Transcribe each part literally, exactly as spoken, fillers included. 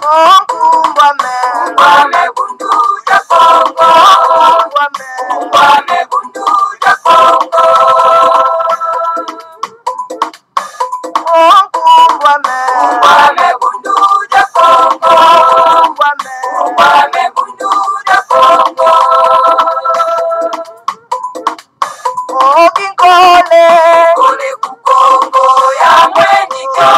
Kumbame, kumbame bundu ya Kongo. Kumbame, kumbame bundu ya Kongo. Kumbame, kumbame bundu ya Kongo. Kumbame, kumbame bundu ya Kongo. Okinkole, kole kukongo ya mweniko.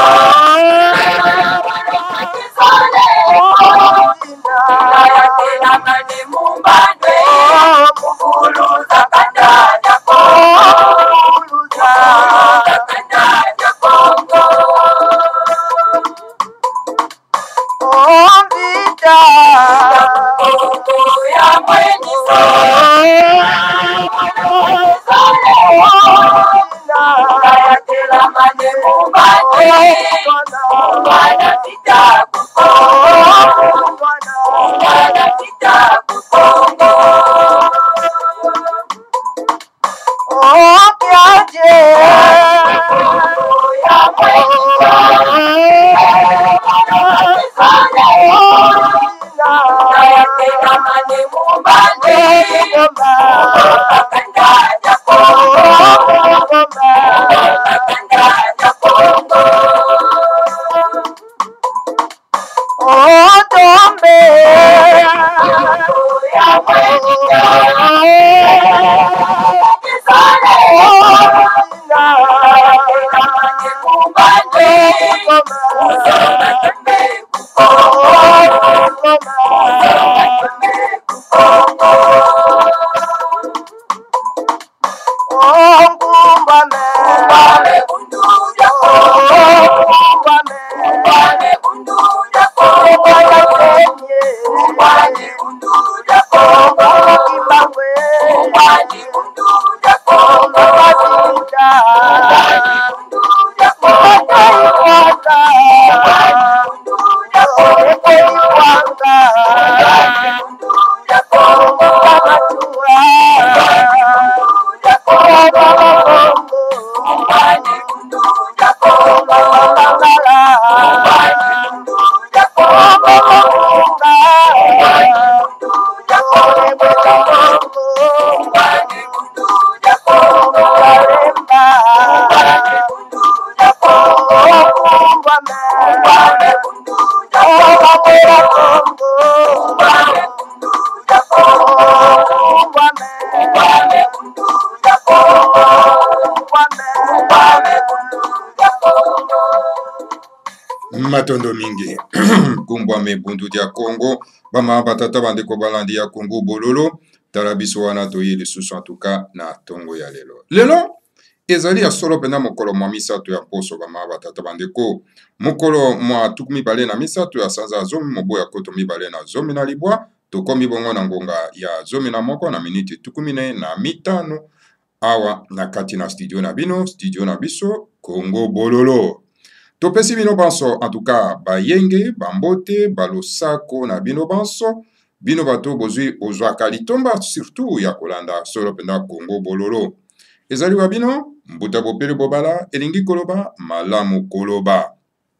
Matondo mingi kumbwame bundu dia Congo bama batata bandeko balandi ya Congo bololo tarabiso wana toye lisusu en tout cas na tongo ya lelo lelo ezali ya solo pena mokolo mwa misato ya poso bama batata bandeko mokolo mwa tuku mibale na misato ya sanza zomi mobo ya koto mibale na zomi na libwa tokomi bongo na ngonga ya zomi na moko na miniti tuku mine na mitano awa na kati na studio na bino studio na biso Congo bololo. Topesi bino banso, en tout cas, bayenge, bambote, balosako na bino banso, bino bato bozui ozwa kalitomba, surtout ya kolanda solo penda Congo bololo. Ezali wa bino, mbuta bopele bobala, elingi koloba, malamu koloba.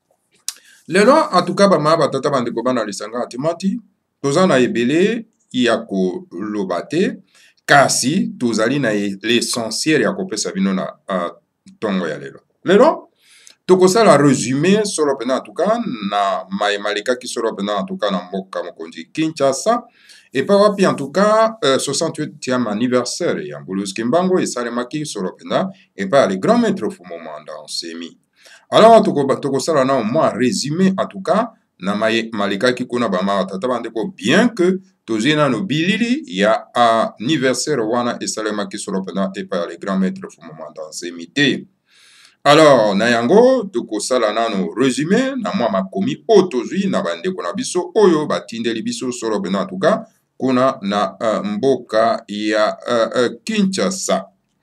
Lelo, en tout cas, bama batata bandeko bana lisanga atimati, tozana ebele ya kolobate, kasi tozali na l'essentiel ya kopesa bino na uh, tongo ya lelo. Lelo, tokosala résumé solo pena en tout cas na mayemaleka ki solo pena en tout cas na mboka mokonzi Kinshasa et pas wapi en tout cas euh, soixante-huitième anniversaire ya Mbuluzi Kimbangu esalemaki solo pena et pas les grands maîtres Fumo Mwanda Nsemi. Alors tokosala na moi résumé en tout cas na mayemaleka ki kuna bama tata bandeko bien que tozina no bilili ya anniversaire wana esalemaki solo pena et pas les grands maîtres Fumo Mwanda Nsemi te. Alors, na yango, toko sala nano résumé, na mwa makomi otozui na bandeko na biso, oyo batindeli biso solo bena tuka, kuna na uh, mboka ya uh, uh, Kinshasa.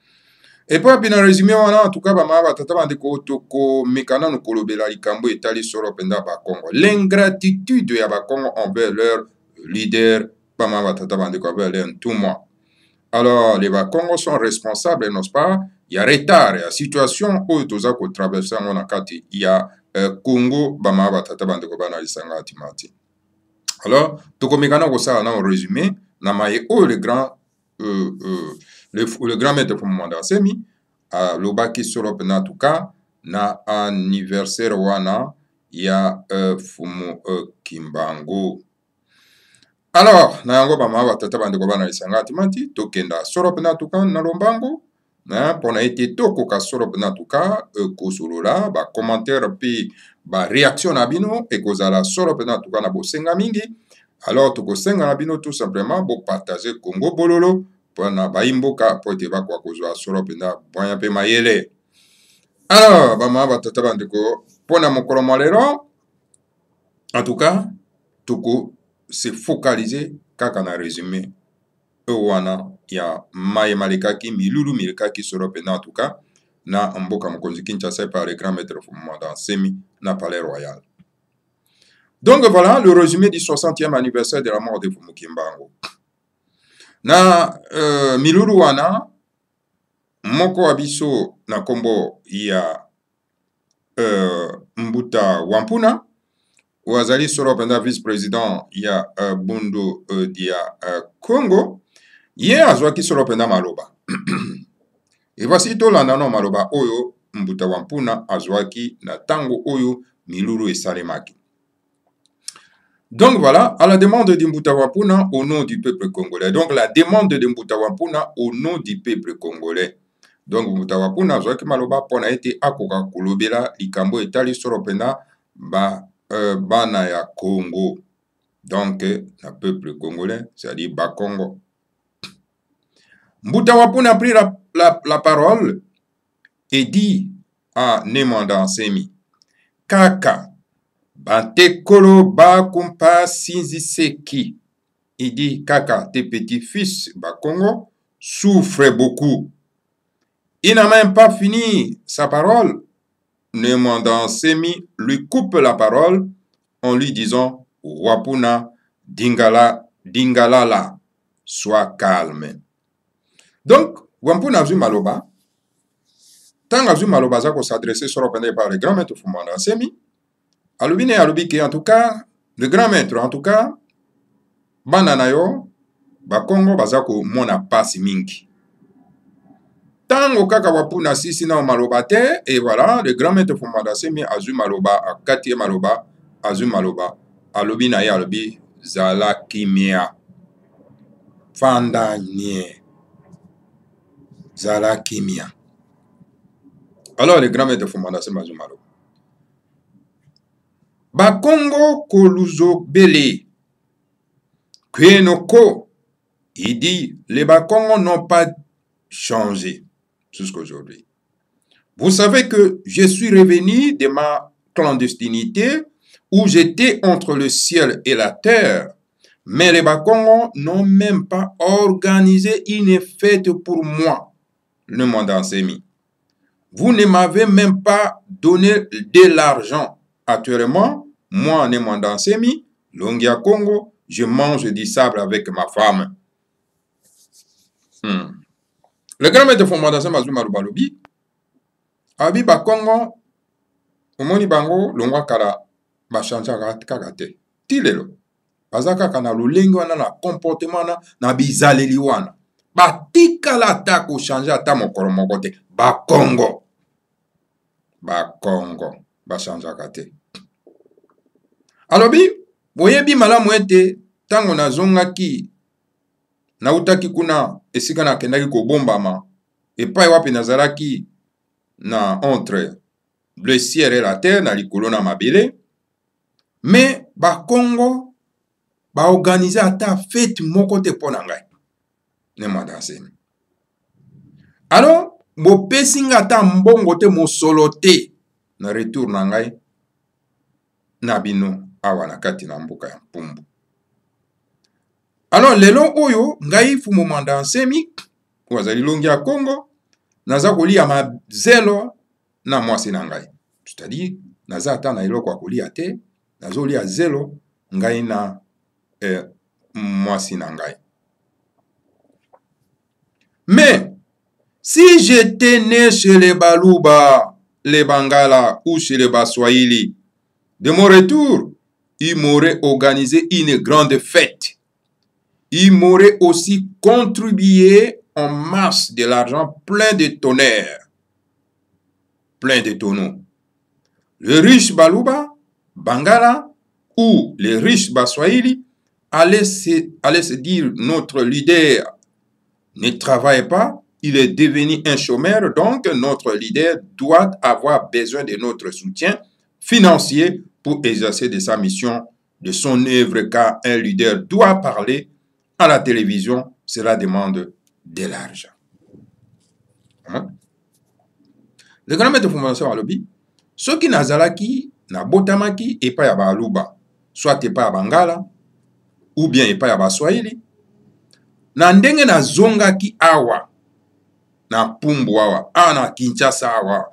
Et puis, bina résumé wana, en tout cas, bama batata bandeko toko mekana no kolobela likambo etali solo benda ba Congo. L'ingratitude ya ba Congo envers leur leader, bama batata bandeko envers leur tout moi. Alors, les Bakongos sont responsables, n'est-ce pas? Il y a retard, il y a situation où ils ont traversé en Akati. Il y a euh, Congo bama batata bandeko bana lisanga timati. Alors tokomekana ko ça na résumé na maye o le grand euh, euh, le, le grand maître pour moment semi a lobaki solo na tuka na anniversaire wana ya uh, fumu uh, Kimbangu. Alors na yango bama batata bandeko bana lisanga timati tokenda solo na tuka na lombango na pona ete tokoka solo na tuka uh, kosolola ba commentaire pi ba réaction na bino e kozala solo na tuka na bosenga mingi. Alors tokosenga na bino tout simplement bo partager Congo Bololo pona baimboka po ete bakwa kozwa solo pena boya pe mayele. Alors bama batata bandeko pona mokolo malero en tout cas toko se focaliser kaka na résumé wana ya maye malekaki milulu milekaki solo pena en tout cas na mboka mokonzi Kinshasa par le grand maître Fumanda Semi na palais royal. Donc voilà le résumé du soixantième anniversaire de la mort de Fumu Kimbangu. Na euh, milulu wana moko abiso na kombo ya euh, Mbuta Wampuna wazali solo penda vice-président ya uh, Bundu uh, dia uh, Congo ye azwaki solo penda maloba. Et voici to landa no maloba oyo Mbuta Wampuna azwaki na tango oyo milulu esalemaki. Donc voilà, à la demande de Mbuta Wampuna au nom du peuple congolais. Donc la demande de Mbuta Wampuna au nom du peuple congolais. Donc Mbuta Wampuna azwaki maloba pona ete akoka kolobela likambo etali solo penda ba euh, bana ya Congo. Donc le peuple congolais, c'est-à-dire ba Congo. Mbuta Wampuna a pris la, la, la parole et dit à Nemanda Semi Kaka Bante kolo ba kumpa sinzi seki. Il dit Kaka, tes petits-fils ba Congo souffrent beaucoup. Il n'a même pas fini sa parole. Nemanda Semi lui coupe la parole en lui disant Wapuna dingala dingalala, sois calme. Donc Wampuna azu maloba. Tant azu maloba zako s'adresser sur le par le grand maître Fumanda Semi. Alubine alubike en tout cas, le grand maître en tout cas, bananayo, ba Congo bazako mona pasi mingi. Tango kaka wapuna sisi na maloba te, et voilà, le grand maître Fumanda Semi azu maloba, a katie maloba, azu maloba, alubina ya alubi, zala kimia, fanda nye, zala kimia. Alors le grand maître Fumanda Semi azu maloba. Ba Congo koluzo bele. Kwenoko. Il dit, les Bakongo n'ont pas changé jusqu'aujourd'hui. Vous savez que je suis revenu de ma clandestinité où j'étais entre le ciel et la terre. Mais les Bakongo n'ont même pas organisé une fête pour moi. Le Mandant Semi. Vous ne m'avez même pas donné de l'argent. Actuellement, moi, Nemanda Semi, Longia Congo, je mange du sable avec ma femme. Hmm. Le grand maître de Fumanda Semi Azuma Lubalobi, Abi ba Congo, Omoni Bango, Longwa Kala, Bachanja Kagate, Tilelo, Bazaka Kana Lulengo na comportement na bizaleli wana. Ba tika la tako changer ata mokoro mokote. Ba Congo. Ba Congo. Bachanja Kate. Alobi, boyebi malamu ete tango na zongaki na utaki kuna esika na kendaki kobombama epai wapi nazalaki na entre le ciel et la terre na likolo na mabele mais ba Congo ba organiser ata fête moko te pona ngai ne Mandasemi. Alors bo pesinga ata mbongo te mosolo te na retour na ngai na bino awa na kati na mboka ya Mpumbu. Alors lelo oyo ngai Fumu Mandant Semi wazali Longia Congo naza kolia ma zelo na mwasi na ngai. C'est-à-dire naza ata na eloko ya kolia te, nazo lia zelo ngai na eh, mwasi na ngai. Mais si j'étais né chez les Baluba, les Bangala ou chez les Baswahili. De mon retour, il m'aurait organisé une grande fête. Il m'aurait aussi contribué en masse de l'argent plein de tonnerres, plein de tonneaux. Le riche Baluba, Bangala ou les riches Baswahili allaient se, allaient se dire notre leader ne travaille pas, il est devenu un chômeur, donc notre leader doit avoir besoin de notre soutien financier pour exercer de sa mission, de son œuvre, car un leader doit parler à la télévision, cela demande de l'argent. Hein? Le grand maître fondation à lobby, ceux qui n'azalaki, na botamaki, et pas ya baluba, soit et pas ya Bangala, ou bien et pas ya Baswahili, na ndenge na zongaki awa, na Pumbu awa, awa na Kinshasa awa,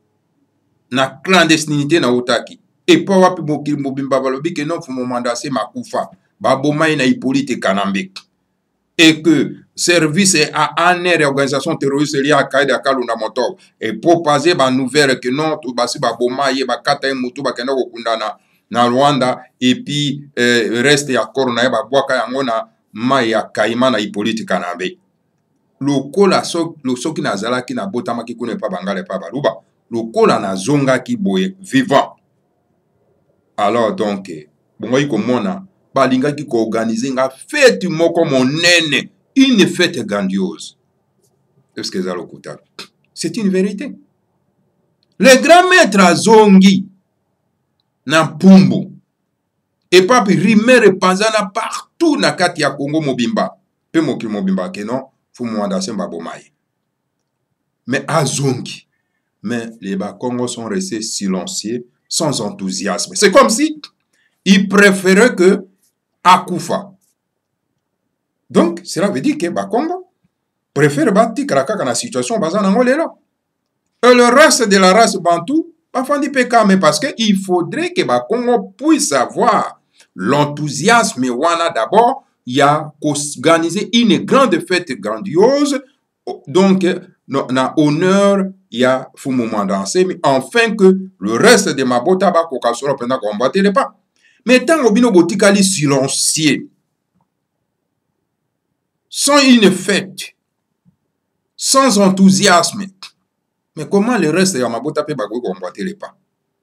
na clandestinité na otaki, et pas wapi mokili mobimba balobi que non fumo mandase makufa, babomai na Hippolyte Kanambe, et que service à une organisation terroriste liée à Qaïda Kalunda Motor, et proposer ba nouvelle que non, tout basi babomai, ba kata mutu ba kenda kokundana na Rwanda, et puis euh, reste ya korona ba bwaka yango na mai ya Kaima na Hippolyte Kanambe. Lokola so lo soki na zalaki na botama ki kune pa Bangala pa Baluba, lokola na zonga ki boye vivant. Alors donc bongo iko mona balinga ki ko organiser nga fête moko monene, une fête grandiose. Est-ce que ça le coûte? C'est une vérité. Le grand maître azongi na Pumbu et papi rimere panzana partout na kati ya Congo mobimba. Pe mokili mobimba ke non, fu mwanda semba bomaye. Mais azongi, mais les Bas-Congo sont restés silencieux, sans enthousiasme. C'est comme si ils préféraient que Akufa. Donc, cela veut dire que Bas-Congo préfère battre Kraka dans la situation basée en Angola. Et le reste de la race bantou, pas fandi peka, mais parce qu'il faudrait que Bas-Congo puisse avoir l'enthousiasme. Wana d'abord, il y a organisé une grande fête grandiose. Donc, na honneur, il y a Fumu Mandansé, mais enfin que le reste de ma bota ba kokasoro pendant qu'on battait les pas. Mais tant que bino botikali silencieux, sans une fête, sans enthousiasme, mais comment le reste de ma bota pe ba combattre les pas?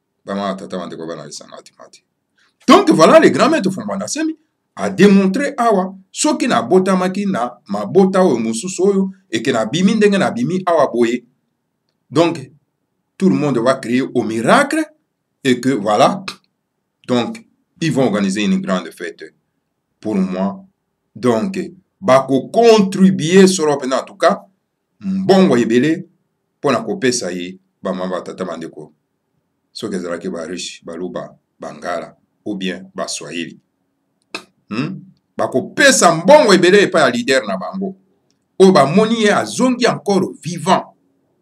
Donc voilà, les grands maîtres Fumu Mandansé a démontré awa so ki na bota maki na ma bota o mususo et que na bimi ndenge na bimi awa boye. Donc tout le monde va crier au miracle et que voilà, donc ils vont organiser une grande fête pour moi. Donc bako contribuer sur en tout cas mbongo ebele pona kopesa ye ba mamba tata bandeko so ke zalaki ba riche baluba Bangala ou bien Baswahili. Hmm? Bako pesa mbongo ebele epa ya leader na bango o ba moni ye azongi encore vivant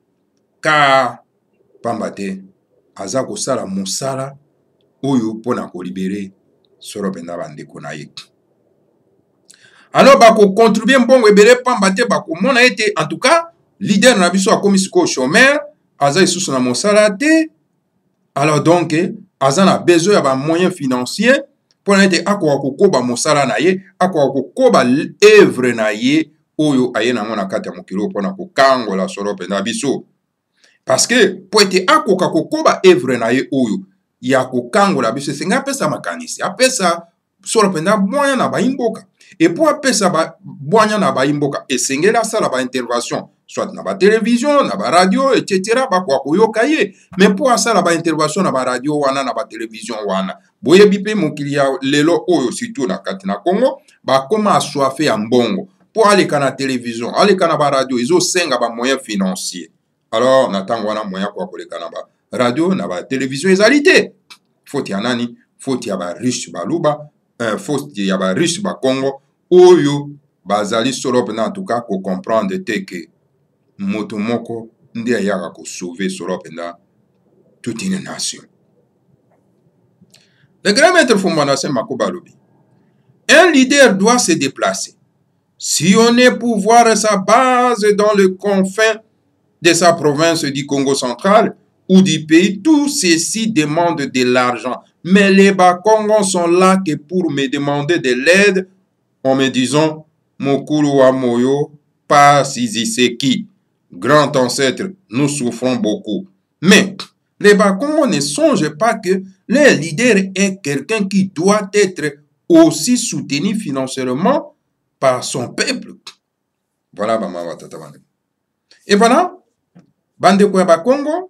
car pambate aza kosala mosala oyo pona ko libérer soro penda bandeko na ye. Alors bako contribuer mbongo ebele pambate bako mona ete en tout cas leader na biso akomi siko chômeur aza isusu na mosala te. Alors donc aza na besoin ya ba moyens financiers pour ete akwa kokoba mosala na ye, akwa kokoba œuvre na ye oyo aye na ngona kati ya mokilo pona kokangola soro penda biso. Parce que pour ete akoka kokoba œuvre na ye oyo ya kokangola biso senga pesa makanisi, apesa soro penda moyen na baimboka. Et pour apesa ba boanya na baimboka esengela sala ba intervention soit na ba télévision, na ba radio, et cetera ba kwa koyoka ye. Mais pour asala ba intervention na ba radio wana na ba télévision wana boye bipe mokili ya lelo oyo surtout na kati na Congo ba koma assoiffé ya mbongo pour aller kana télévision, aller kana ba radio, ils ont senga ba moyens financiers. Alors natango wana moyen kwa koleka na ba radio na ba télévision ezalité. Faut ya nani? Faut ya ba riche baluba, euh, faut ya ba riche ba Congo oyo bazali solo pena en tout cas ko comprendre te que moto moko ndi ayaka ko sauver solo pena toute une nation. Le grand maître Fumu Mandansé Makuba lobi, un leader doit se déplacer, sillonner pour voir sa base dans le confin de sa province du Congo central ou du pays, tout ceci demande de l'argent. Mais les Bakongos sont là que pour me demander de l'aide en me disant Mokulu wa Moyo, pas Siziseki, grand ancêtre, nous souffrons beaucoup. Mais les Bakongos ne songent pas que leur leader est quelqu'un qui doit être aussi soutenu financièrement par son peuple. Voilà, Bama Tata Bande. Et voilà, Bande Kwa Bakongo,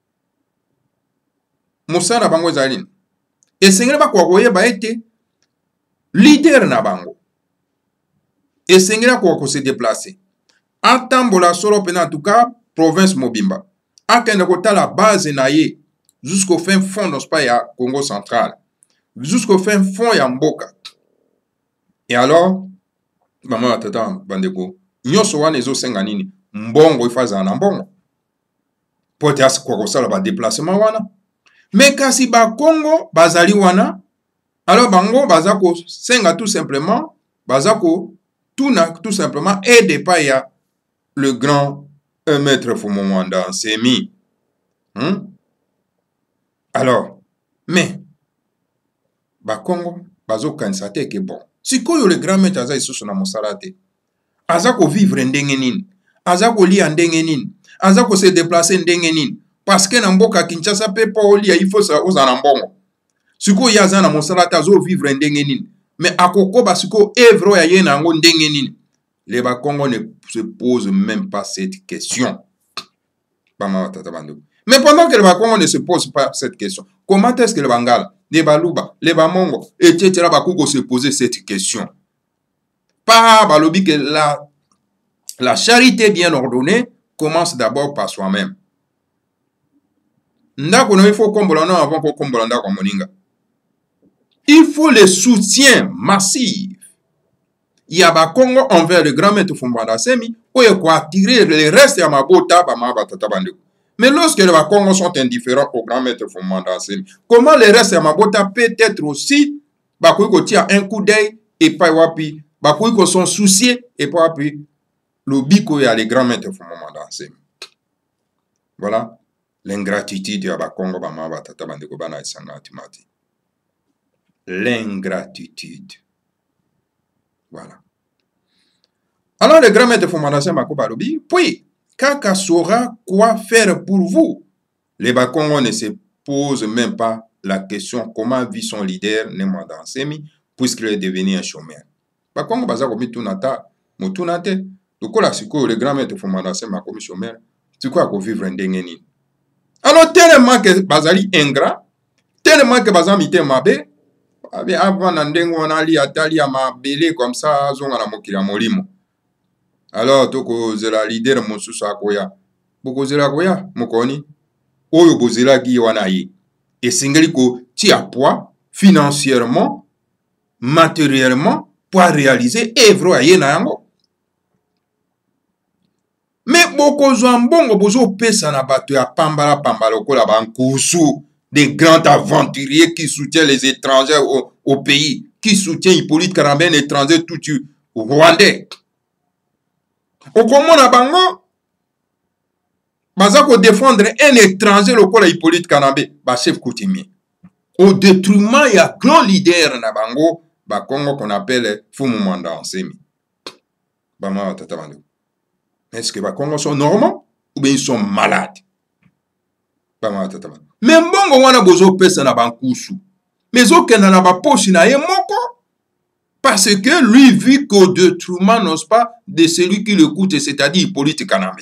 Moussa na Bango Zaline. Et Sengele Bakwa Goye ba été leader na Bango. Et Sengele Kwa se déplacer. Atambola solo pena en tout cas, province Mobimba. Akende kota la base naye jusqu'au fin fond de ya Congo central. Jusqu'au fin fond ya Mboka. Et alors, Maman Tata Bandeko, nyoso wana ezo senga nini? Mbongo ifaza na mbongo. Pote asi kwa kosala ba déplacement wana. Mais kasi ba Congo bazali wana, alors bango bazako senga tout simplement, bazako tout, na, tout simplement aide pas ya le grand un maître Fumomanda Semi. Hmm? Alors, mais ba Congo bazo kansate ke bon. Si koyo le grand maître aza isusu na mosalate, azako vivre ndenge nini, azako lia ndenge nini, azako se déplacer ndenge nini. Parce que na mboka Kinshasa pe pa olia il faut sa oza na mbongo. Siko ya za na mosalata zo vivre ndenge nini. Mais akoko ba siko evro ya ye na ngo ndenge nini. Les Bakongo ne se posent même pas cette question. Mais pendant que les Bakongo ne se posent pas cette question, comment est-ce que les Bangala, les Baluba, les Bamongo, et cetera Bakongo se poser cette question? Pas Balobi que la, la charité bien ordonnée commence d'abord par soi-même. Il faut le soutien massif. Il y a des Congo envers le grand maître Fumbanda Semi pour attirer le reste de Mabota. Mais lorsque les Congo sont indifférents au grand maître Fumbanda Semi, comment le reste de Mabota peut être aussi un coup d'œil et pas wapi, ils sont souciés et pas wapi, le biko et le grand maître Fumbanda Semi. Voilà. L'ingratitude ya Bakongo bama batata bandeko bana isanga timati. L'ingratitude. Voilà. Alors le grand maître Fumandase Makoba Lobi, puis Kaka saura quoi faire pour vous. Les Bakongo ne se posent même pas la question comment vit son leader Nemwanda Nsemi puisqu'il est devenu un chômeur. Bakongo baza komi tunata mutunate. Dukola siko le grand maître Fumandase Makomi chômeur. Siko ako vivre ndenge nini. Alors, tellement que Bazali ingrat, tellement que Bazali mité mabe, avant Nandengo on a li atali à ma belé comme ça, zonga na mokila molimo. Alors, toko zela leader mosusa koya. Boko zela koya, mokoni. Oyo bozela gi wanayi. Et singeli ko tia poids financièrement, matériellement, pour réaliser œuvre à yenango. Mais beaucoup de bozo pesa na bato ya pambala pambala kola bankusu, des grands aventuriers qui soutiennent les étrangers au, au pays, qui soutiennent Hippolyte Karambé, étranger tout rwandais. Au comment na bango bazako défendre un étranger le kola Hippolyte Karambé, ba chef coutumier. Au détriment il y a grand leader na bango, ba Congo qu'on appelle Fumumanda Nsemi. Bama tata bango. Est-ce que les Congolais sont normaux ou bien ils sont malades? Mais bon, on a besoin de personnes à Bankusu. Mais aucun n'a pas poche na moko. Parce que lui vit qu'au détriment, n'ose pas, de celui qui l'écoute, c'est-à-dire Hippolyte Karambé.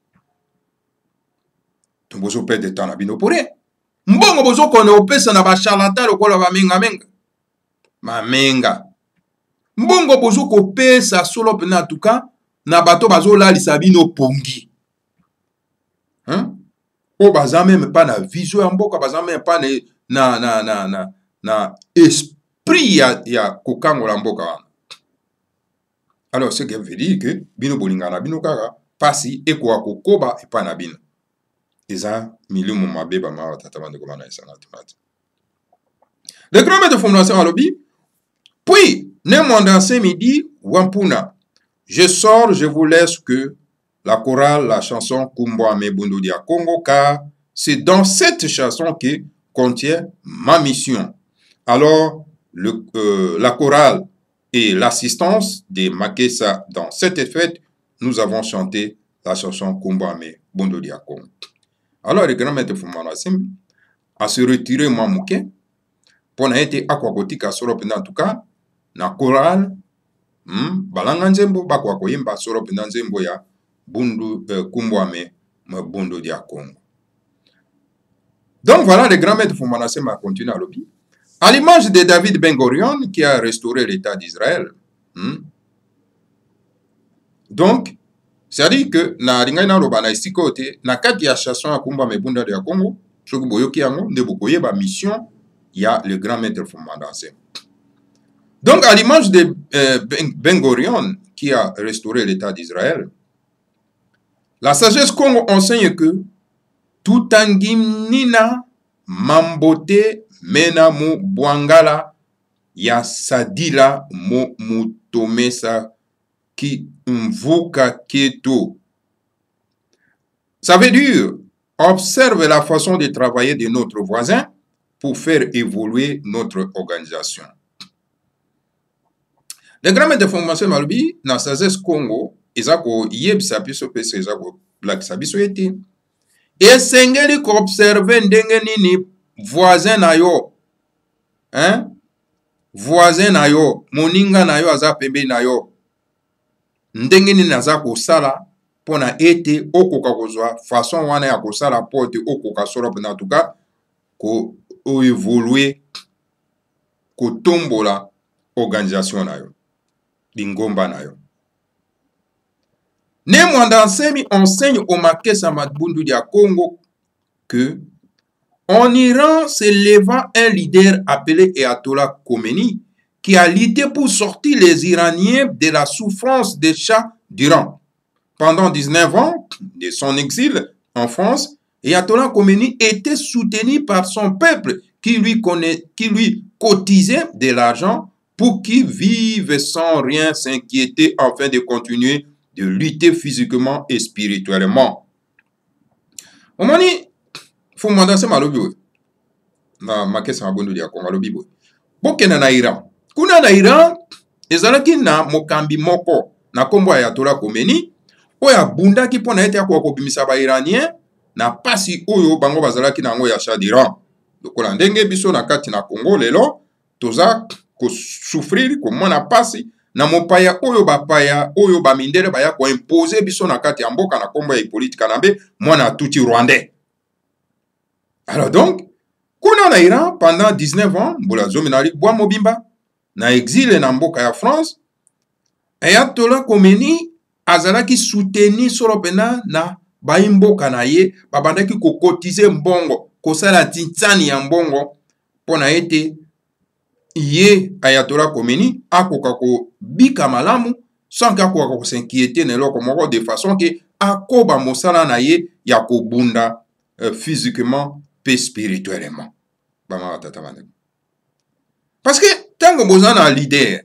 Tu as besoin de temps à bino pour rien. Mbongo besoin qu'on ait au personne à charlatan le kola va menga menga. Ma menga. Mbongo besoin qu'on paye sa solo en tout cas. Na bato bazo la lisabino pongi. Hein? O baza même pas na vision en boka, baza même pas na na na na na esprit ya ya kokango la mboka. Alors ce qui veut dire que bino bolinga na bino kaka pasi e ko akokoba e pa na bino. Eza milimu mabeba ma tata bande ko na isana timati. Le grand maître de fondation alobi, puis Nemwanda Nsemi dit wampuna. Je sors, je vous laisse que la chorale, la chanson Kumbwa Mebundu dia Congo, car c'est dans cette chanson que contient ma mission. Alors, le, euh, la chorale et l'assistance de Makessa dans cette fête, nous avons chanté la chanson Kumbame Bondo Diakon. Alors, le grand maître Fumanasim a se retiré moi mouké pour n'a été aquacotique solo en tout cas na chorale hmm, balanga nzembo bakwa koyimba solo pendant nzembo ya Bundu euh, Kumbame Bondo Diakon. Donc voilà, le grand maître Fumanasim a continué à l'objet. À l'image de David Ben Gurion qui a restauré l'État d'Israël. Hmm? Donc, c'est-à-dire que na ringa na roba na isikote na kati ya chanson akumba mebunda de Congo, soki boyoki yango nde bokoye ba mission ya le grand maître Fumanasim. Donc à l'image de euh, Ben Gurion qui a restauré l'État d'Israël, la sagesse Congo enseigne que tout angimnina mambote mena mu bwangala ya sadila mu mutomesa ki mvuka keto. Ça veut dire, observe la façon de travailler de notre voisin pour faire évoluer notre organisation. Le grand maître de formation Malubi, dans sagesse Congo, ezako yebisa biso pese ezako blakisa biso ete. Esengeli ko observe ndenge nini voisin na yo, hein? Voisin na yo, moninga na yo aza pembe na yo. Ndenge nini aza kosala pona ete okoka kozwa façon wana ya kosala po ete okoka solo pena tuka ko évoluer ko tombola organisation na yo, bingomba na yo. Ne Mwandansemi enseigne au Makessa Madbundu dia Congo que en Iran s'éleva un leader appelé Ayatollah Khomeini qui a lutté pour sortir les Iraniens de la souffrance des Shahs d'Iran. Pendant dix-neuf ans de son exil en France, Ayatollah Khomeini était soutenu par son peuple qui lui, connaît, qui lui cotisait de l'argent pour qu'il vive sans rien s'inquiéter afin de continuer de lutter physiquement et spirituellement. Au moment où faut demander ça malobi na Makessa Mabondo dia Congo malobi bo bokena na Iran kuna na Iran ezalaki na mokambi moko na kombo Ayatollah Khomeini oyo abundaki mpona ete akwa kobimisa ba Iranien na pasi oyo bango bazalaki nango ya Shah d'Iran. Lokola ndenge biso na kati na Congo lelo toza ko souffrir ko mona pasi na mopaya oyo bapaya oyo bamindele baya ko imposer biso na kati ya mboka na kombo ya politique na be mwana tuti rwandais. Alors donc, kuna na Iran pendant dix-neuf ans, mbula zominali bwa mobimba na exil na mboka ya France, Ayatollah Khomeini azalaki soutenu solo pena na baimboka na ye, babandaki ko kotize mbongo, kosala tintani ya mbongo pona ete ye Ayatollah Khomeini akoka ko bika malamu sans akoka ko s'inquiéter na loko moko de façon que akoba mosala na ye ya ko bunda euh, physiquement et spirituellement. Parce que tango bozana na leader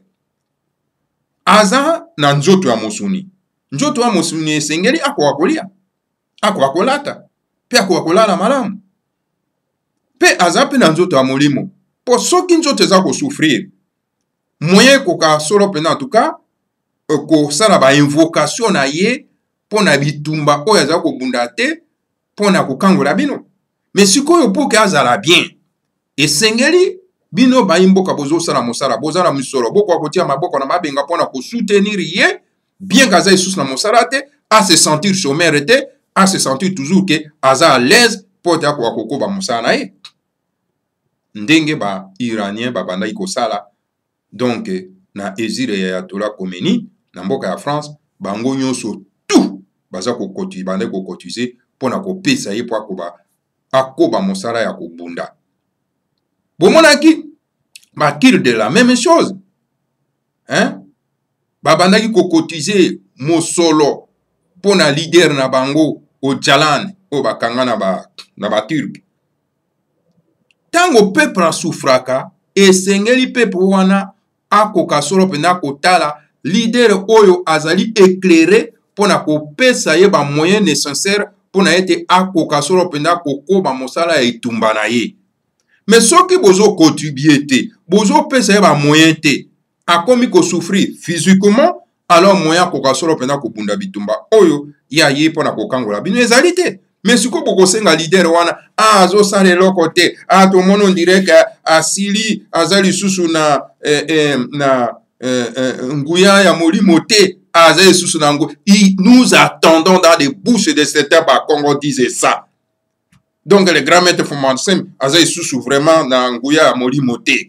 aza na nzoto ya mosuni, nzoto ya mosuni esengeli akoka kolia, akoka kolata, pe akoka kolala malamu, pe aza pe na nzoto ya molimo. Po soki nzoto eza ko souffrir, moyen koka solo pena en tout cas ko sala ba invocation na ye pona bitumba oyo aza ko bunda te pona ko kangola bino. Mais si koyo pour que azala bien, et sengeli bino ba imboka bozo sala mosala, bozala misolo, boko kotia maboko na mabenga pona ko soutenir ye, bien kaza isus na mosala te, à se sentir chômeur te, à se sentir toujours que aza à l'aise pour te ko akoko ba mosala na ye. Ndenge ba Iranien ba banda iko sala, donc na exil ya Ayatollah Khomeini na mboka ya France, bango nyonso tout baza ko kotize, banda ko kotize pona ko pesa ye po akoba akoba mosala ya kubunda. Bomonaki bakir de la même chose. Hein? Babandaki ko kotize mosolo pona leader na bango o Jalan o bakanga na ba na ba Turk. Tango peuple souffraka esengeli peuple wana akoka solo pena kotala leader oyo azali éclairé pona ko pesa ye ba moyen nécessaire pona ete akoka solo penda kokoma mosala etumba na ye. Mais soki bozo contribuer te, bozo pesa ba moyen te, akomi ko souffrir physiquement, alors moyen koka solo penda ko bunda bitumba oyo ya ye pona kokangola bino ezali te. Mais siko boko senga leader wana azo sale loko te, a to mono direct asili azali susu na eh, eh, na eh, eh, nguya ya molimo te, azali susu na ngo. Nous attendons dans des bouches de certains par Congo disait ça. Donc les grands maîtres Fumansem azali susu vraiment na nguya ya molimo te.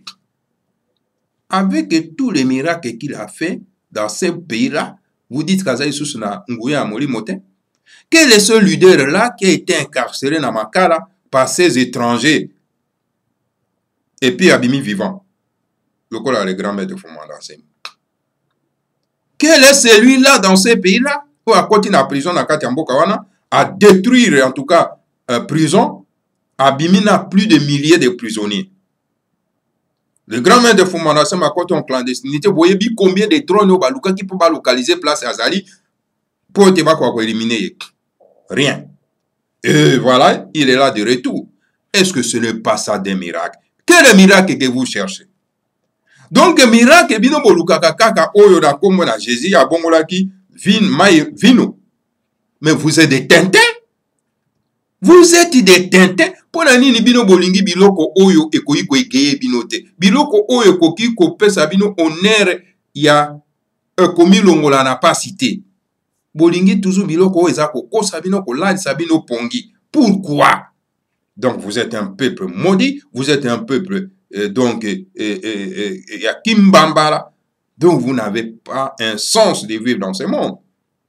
Avec tous les miracles qu'il a fait dans ces pays-là, vous dites qu'azali susu na nguya ya molimo te? Quel est ce leader-là qui a été incarcéré dans Makala par ces étrangers et puis abimi vivant? Le col a les grands maîtres de Fumansem. Quel est celui-là dans ces pays-là où à côté de la prison dans Katiambokawana à détruire en tout cas euh, prison, abimi na plus de milliers de prisonniers. Le grand maître de Fumansem à côté en clandestinité, vous voyez bien combien de drones au Baluka qui peuvent localiser place Azali pour te voir quoi éliminer. Rien. Et voilà, il est là de retour. Est-ce que ce n'est pas ça des miracles? Quel est le miracle que vous cherchez? Donc, le miracle, bino boluka kaka oyo na kombo na Jésus a bongolaki vin mai vino. Mais vous êtes des tintins. Vous êtes des tintins. Pona nini bino bolingi biloko oyo ekoyi ko egeye binote. Biloko oyo koki ko pesa bino honneur ya ekomi longola na pas cité. Bolingi toujours biloko oyo eza kokosa bino kolalisa bino pongi. Pourquoi? Donc vous êtes un peuple maudit, vous êtes un peuple euh, donc euh, euh, euh, euh, Kimbambala, donc vous n'avez pas un sens de vivre dans ce monde.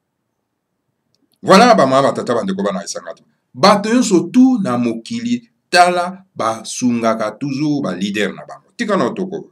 Voilà bama batata bandeko bana isangatu. Bato nyonso tu na mokili tala ba sungaka toujours ba leader na bango. Tika na toko.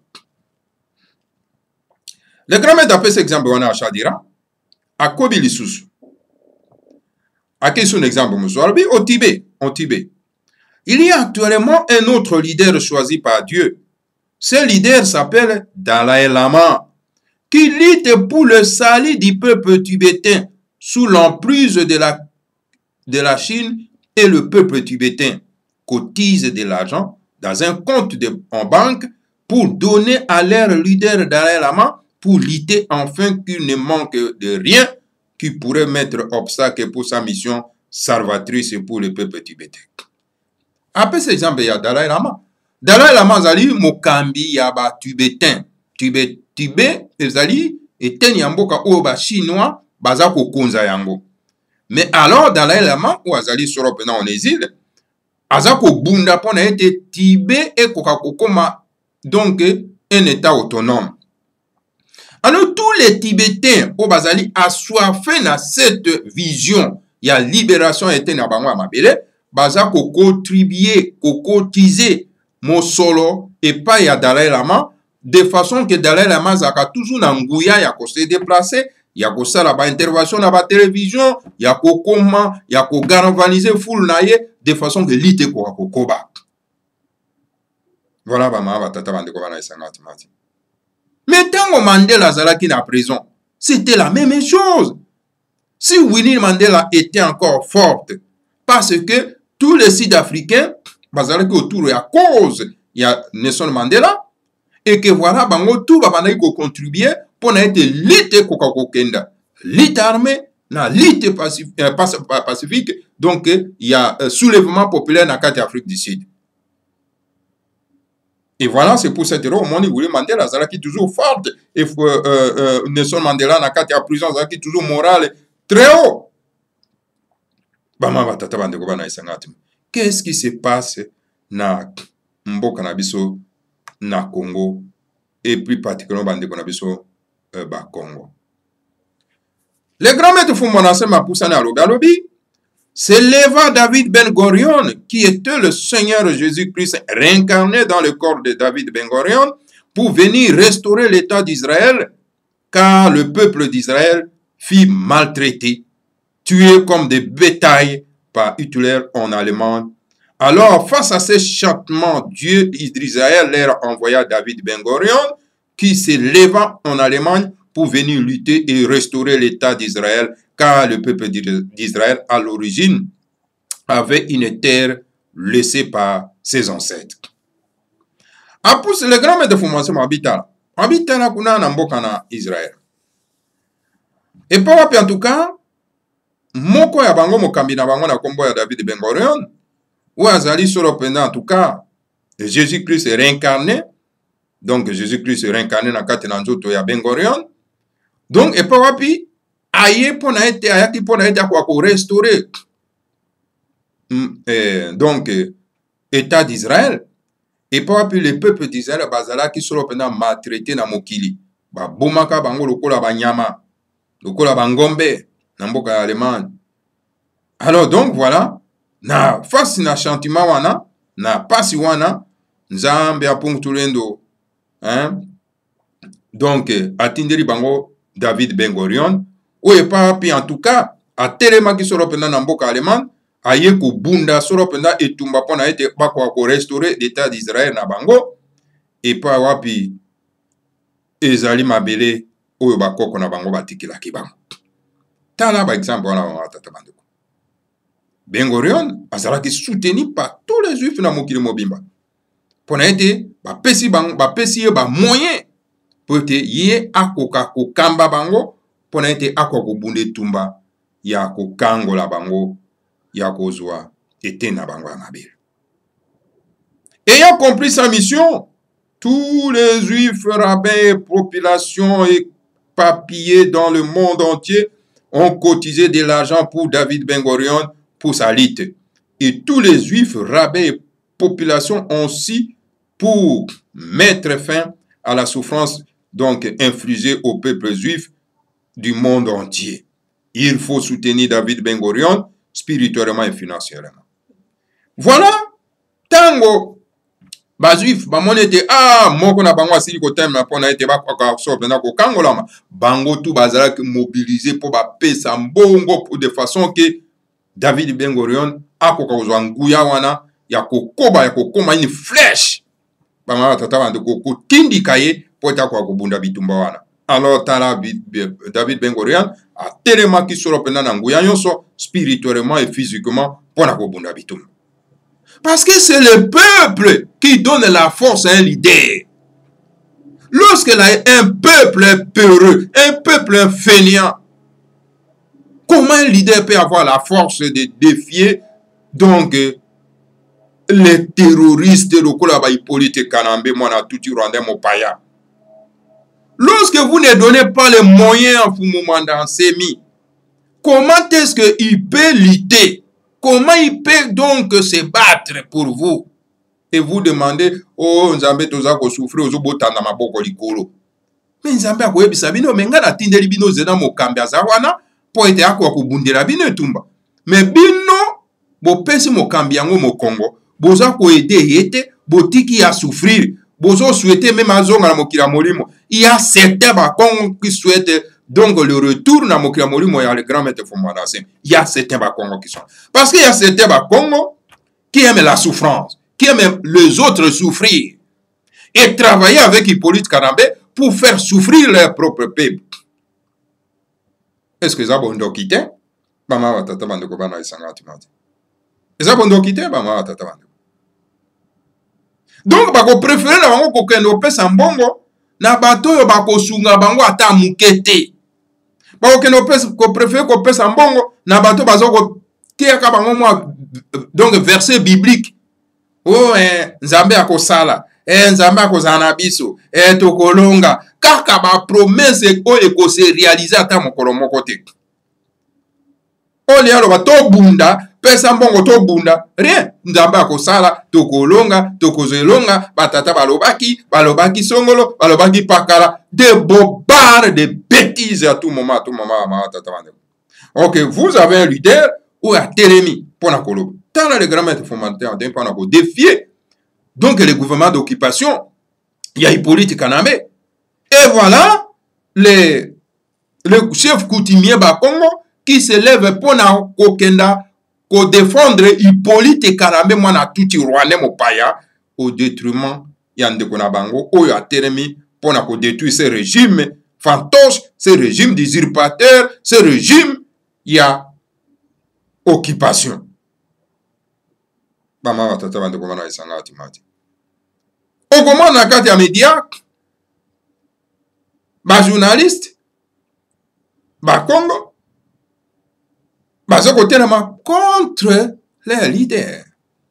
Le grand maître d'après cet exemple on a Chadira. À Kobi Lisusu. À quel son exemple, monsieur Albi? Au Tibet. Au Tibet. Il y a actuellement un autre leader choisi par Dieu. Ce leader s'appelle Dalai Lama, qui lutte pour le salut du peuple tibétain sous l'emprise de la, de la Chine, et le peuple tibétain cotise de l'argent dans un compte de, en banque pour donner à leur leader Dalai Lama pour lutter enfin qu'il ne manque de rien qui pourrait mettre obstacle pour sa mission salvatrice pour le peuple tibétain. Après cet exemple, il y a Dalai Lama. Dalai Lama zali mokambi ya ba tibétain. Tibet, Tibet, zali eten yamboka o ba chinois baza ko konza yango. Mais alors Dalai Lama ou azali soro pena en exil, aza ko bunda pona ete Tibet e koka kokoma donc un état autonome. Alors tous les Tibétains au Bazali assoiffés dans cette vision, il y a libération était na bango mabele, baza ko contribuer, ko cotiser mon solo et pas ya Dalai Lama de façon que Dalai Lama zaka toujours na nguya ya ko se déplacer, ya ko sala ba intervention na ba télévision, ya ko koma, ya ko galvaniser foule na ye de façon que lite ko ko koba. Voilà ba ma ba tata bande ko bana isangati mati. Mais tant que Mandela zalaki na prison, c'était la même chose. Si Winnie Mandela était encore forte, parce que tous les Sud-Africains, bazalaki autour à cause, il y a Nelson Mandela, et que voilà, bango tout va contribuer pour être lutte kokakokenda, lutte armée, na lutte pacifique, donc il y a un soulèvement populaire dans la Afrique du Sud. Et voilà, c'est pour cette raison, Moni William Mandela, qui est toujours forte, et euh, euh, Nelson Mandela, n'a qu'à prison, qui est toujours moral, très haut. Qu'est-ce qui se passe na Mboka Nabiso, na Congo, et plus particulièrement Bandeko Nabiso, euh, ba Congo. Le grand maître Fumansem m'a poussé à l'Obi, c'est Leva David Ben Gurion, qui était le Seigneur Jésus-Christ réincarné dans le corps de David Ben Gurion pour venir restaurer l'État d'Israël, car le peuple d'Israël fut maltraité, tué comme des bétails par Hitler en Allemagne. Alors, face à ces châtiments, Dieu d'Israël leur envoya David Ben Gurion, qui se leva en Allemagne pour venir lutter et restaurer l'État d'Israël, car le peuple d'Israël, à l'origine, avait une terre laissée par ses ancêtres. Apus le grand maître de formation m'habita. Habita na kuna na mboka na Israël. Et pas wapi en tout cas, moko ya bango mokambi na bango na kombo ya David Ben Gurion, ou azali solo pendant en tout cas, Jésus-Christ est réincarné. Donc Jésus-Christ est réincarné na kati na nzoto ya Ben Gurion. Donc et pas wapi aye pona ete ayaki pona ete kwa ko restaurer eh, donc état d'Israël. Et pas wapi le peuple d'Israël bazala ki solo pendant maltraité na mokili. Ba bomaka bango lokola banyama. Lokola bangombe na mboka ya Allemagne. Alors donc voilà, na face na sentiment wana, na pasi wana, nzambe apunctulendo, hein? Donc atindeli bango David Ben Gurion, oye papi en tout cas, a telema ki solo penda na mboka Allemagne, aye ko bunda solo penda etumba pona ete bakwa ko restaurer l'état d'Israël na bango, et pa wapi ezali mabele oyo bakoko na bango batikila ki bango. Tala ba exemple wana ba tata bandeko. Ben Gurion azalaki soutenu par tous les juifs na mokili mobimba. Pona ete ba pesi bango ba pesi ye ba moyen pour ete ye akoka ko kamba bango pona ete akoko bunde tumba ya ko kangola bango ya kozwa ete na bango ya mabele. Ayant compris sa mission, tous les juifs, rabbins, populations et papillés dans le monde entier ont cotisé de l'argent pour David Ben Gurion pour sa lutte. Et tous les juifs, rabbins et populations ont aussi pour mettre fin à la souffrance donc infligée au peuple juif du monde entier. Il faut soutenir David Ben Gurion spirituellement et financièrement. Voilà, tango. Bajuif bamone ete ah moko na bango asili ko temna pona ete bakoka so pena ko kangolama bango tu bazala mobiliser pour ba pesa mbongo pour de façon que David Ben Gurion akoka kozwa nguya wana ya kokoba ya kokoma une flèche bama tata bande ko kotindika ye pota kwa kubunda bitumba wana. Alors tala David Ben Gurion a tellement ki solo pena na nguya nyonso spirituellement et physiquement pona ko bunda bitumba. Parce que c'est le peuple qui donne la force à un leader. Lorsque un peuple est peureux, un peuple fainéant, comment un leader peut avoir la force de défier donc les terroristes de Hippolyte Kanambe, Mwanatuti Rwandais Mopaya? Lorsque vous ne donnez pas les moyens à Fumumanda Nsemi, comment est-ce qu'il peut lutter? Comment il peut donc se battre pour vous? Et vous demandez, oh, Nzambe toza ko souffrir, ozo botanda maboko likolo. Mais Nzambe akoyebisa bino, menga na tindeli bino zena mokambi azawana, po ete akwa kubundela bino etumba. Mais bino, bo pesi mokambi yango mokongo, boza ko aider yete, botiki ya souffrir, bozo souhaiter même azonga na mokila molimo. Il y a certains bakong qui souhaitent donc le retour na mokila molimo ya le grand maître Fumana Nsemi. Il y a certains bakongos qui sont. Parce qu'il y a certains bakongos qui aiment la souffrance, qui aiment les autres souffrir. Et travailler avec Hippolyte Kanambe pour faire souffrir leur propre peuple. Est-ce que ça bondo quitter? Bama watata bande ko bana isanga timati. Ça bondo quitter bama watata bande. Donc bako préférer na bango ko kendo pesa mbongo na bato yo bako sunga bango ata mukete. Bako kendo pesa ko préférer ko pesa mbongo na bato bazoko tiaka bango moi donc verset biblique. Oh eh Nzambe akosala, eh Nzambe akozana biso, eh tokolonga kaka ba promesse o eko se réaliser ata mokolo moko te. Oli alo ba to bunda pesa mbongo to bunda rien Nzambe akosala tokolonga tokozelonga batata balobaki balobaki songolo balobaki pakala des bobards de bêtises à tout moment à tout moment ma tata bande. OK, vous avez un leader ou a télémi pour la colo. Tant le grand maître fondateur d'un point à défier donc le gouvernement d'occupation, il y a Hippolyte Kanambe. Et voilà les le chef coutumier Bakongo qui se lève pour na kokenda ko défendre Hippolyte Kanambe mwana tuti Rwandais mopaya au détriment yande kona bango oyo a termi pour na ko détruire ce régime fantoche, ce régime d'usurpateur, ce régime il y a occupation. bama batata bandeko bana esanga atimati okomona kati ya media bajournaliste bakongo baza kotelema contre les leaders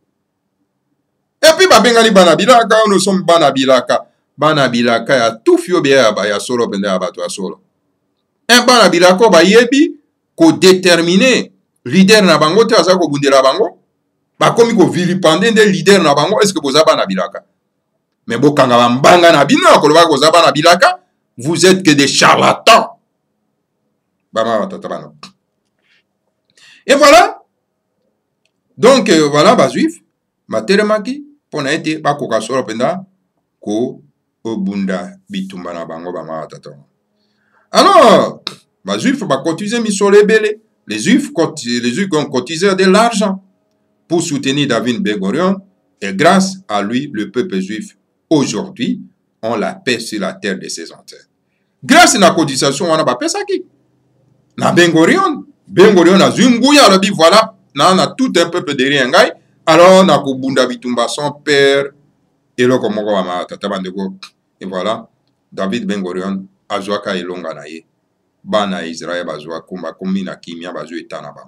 epuis babengani bana bilaka nous sommes bana bilaka bana bilaka ya tufi oyo ya, ya solo pende ya bato ya solo un bana bilaka bayebi kodétermine leader na bango te aza kobundela bango bakomi kovilipande nde leader na bango est ce que boza bana bilaka mais bokanga bambanga na bino ya koloba koza bana bilaka vous êtes que des charlatans bama batata bana et voilà donc euh, voilà bajuif matelemaki mpona ete bakoka solo mpenza ko obunda bitumba na bango bama batata alors bajuif bakotize misolo ebele les juifs les juifs ont cotisé de l'argent pour soutenir David Ben Gurion et grâce à lui le peuple juif aujourd'hui ont la paix sur la terre de ses ancêtres grâce à la cotisation wana bapesaki na Ben Gurion Ben Gurion na zunguya alobi voilà na na tout un peuple derrière ngai alors na kobunda bitumba son père eloko moko bama tata bandeko et voilà David Ben Gurion azwaka elonga na ye bana Israël bazwa kumba komi na kimia bazwa etana ba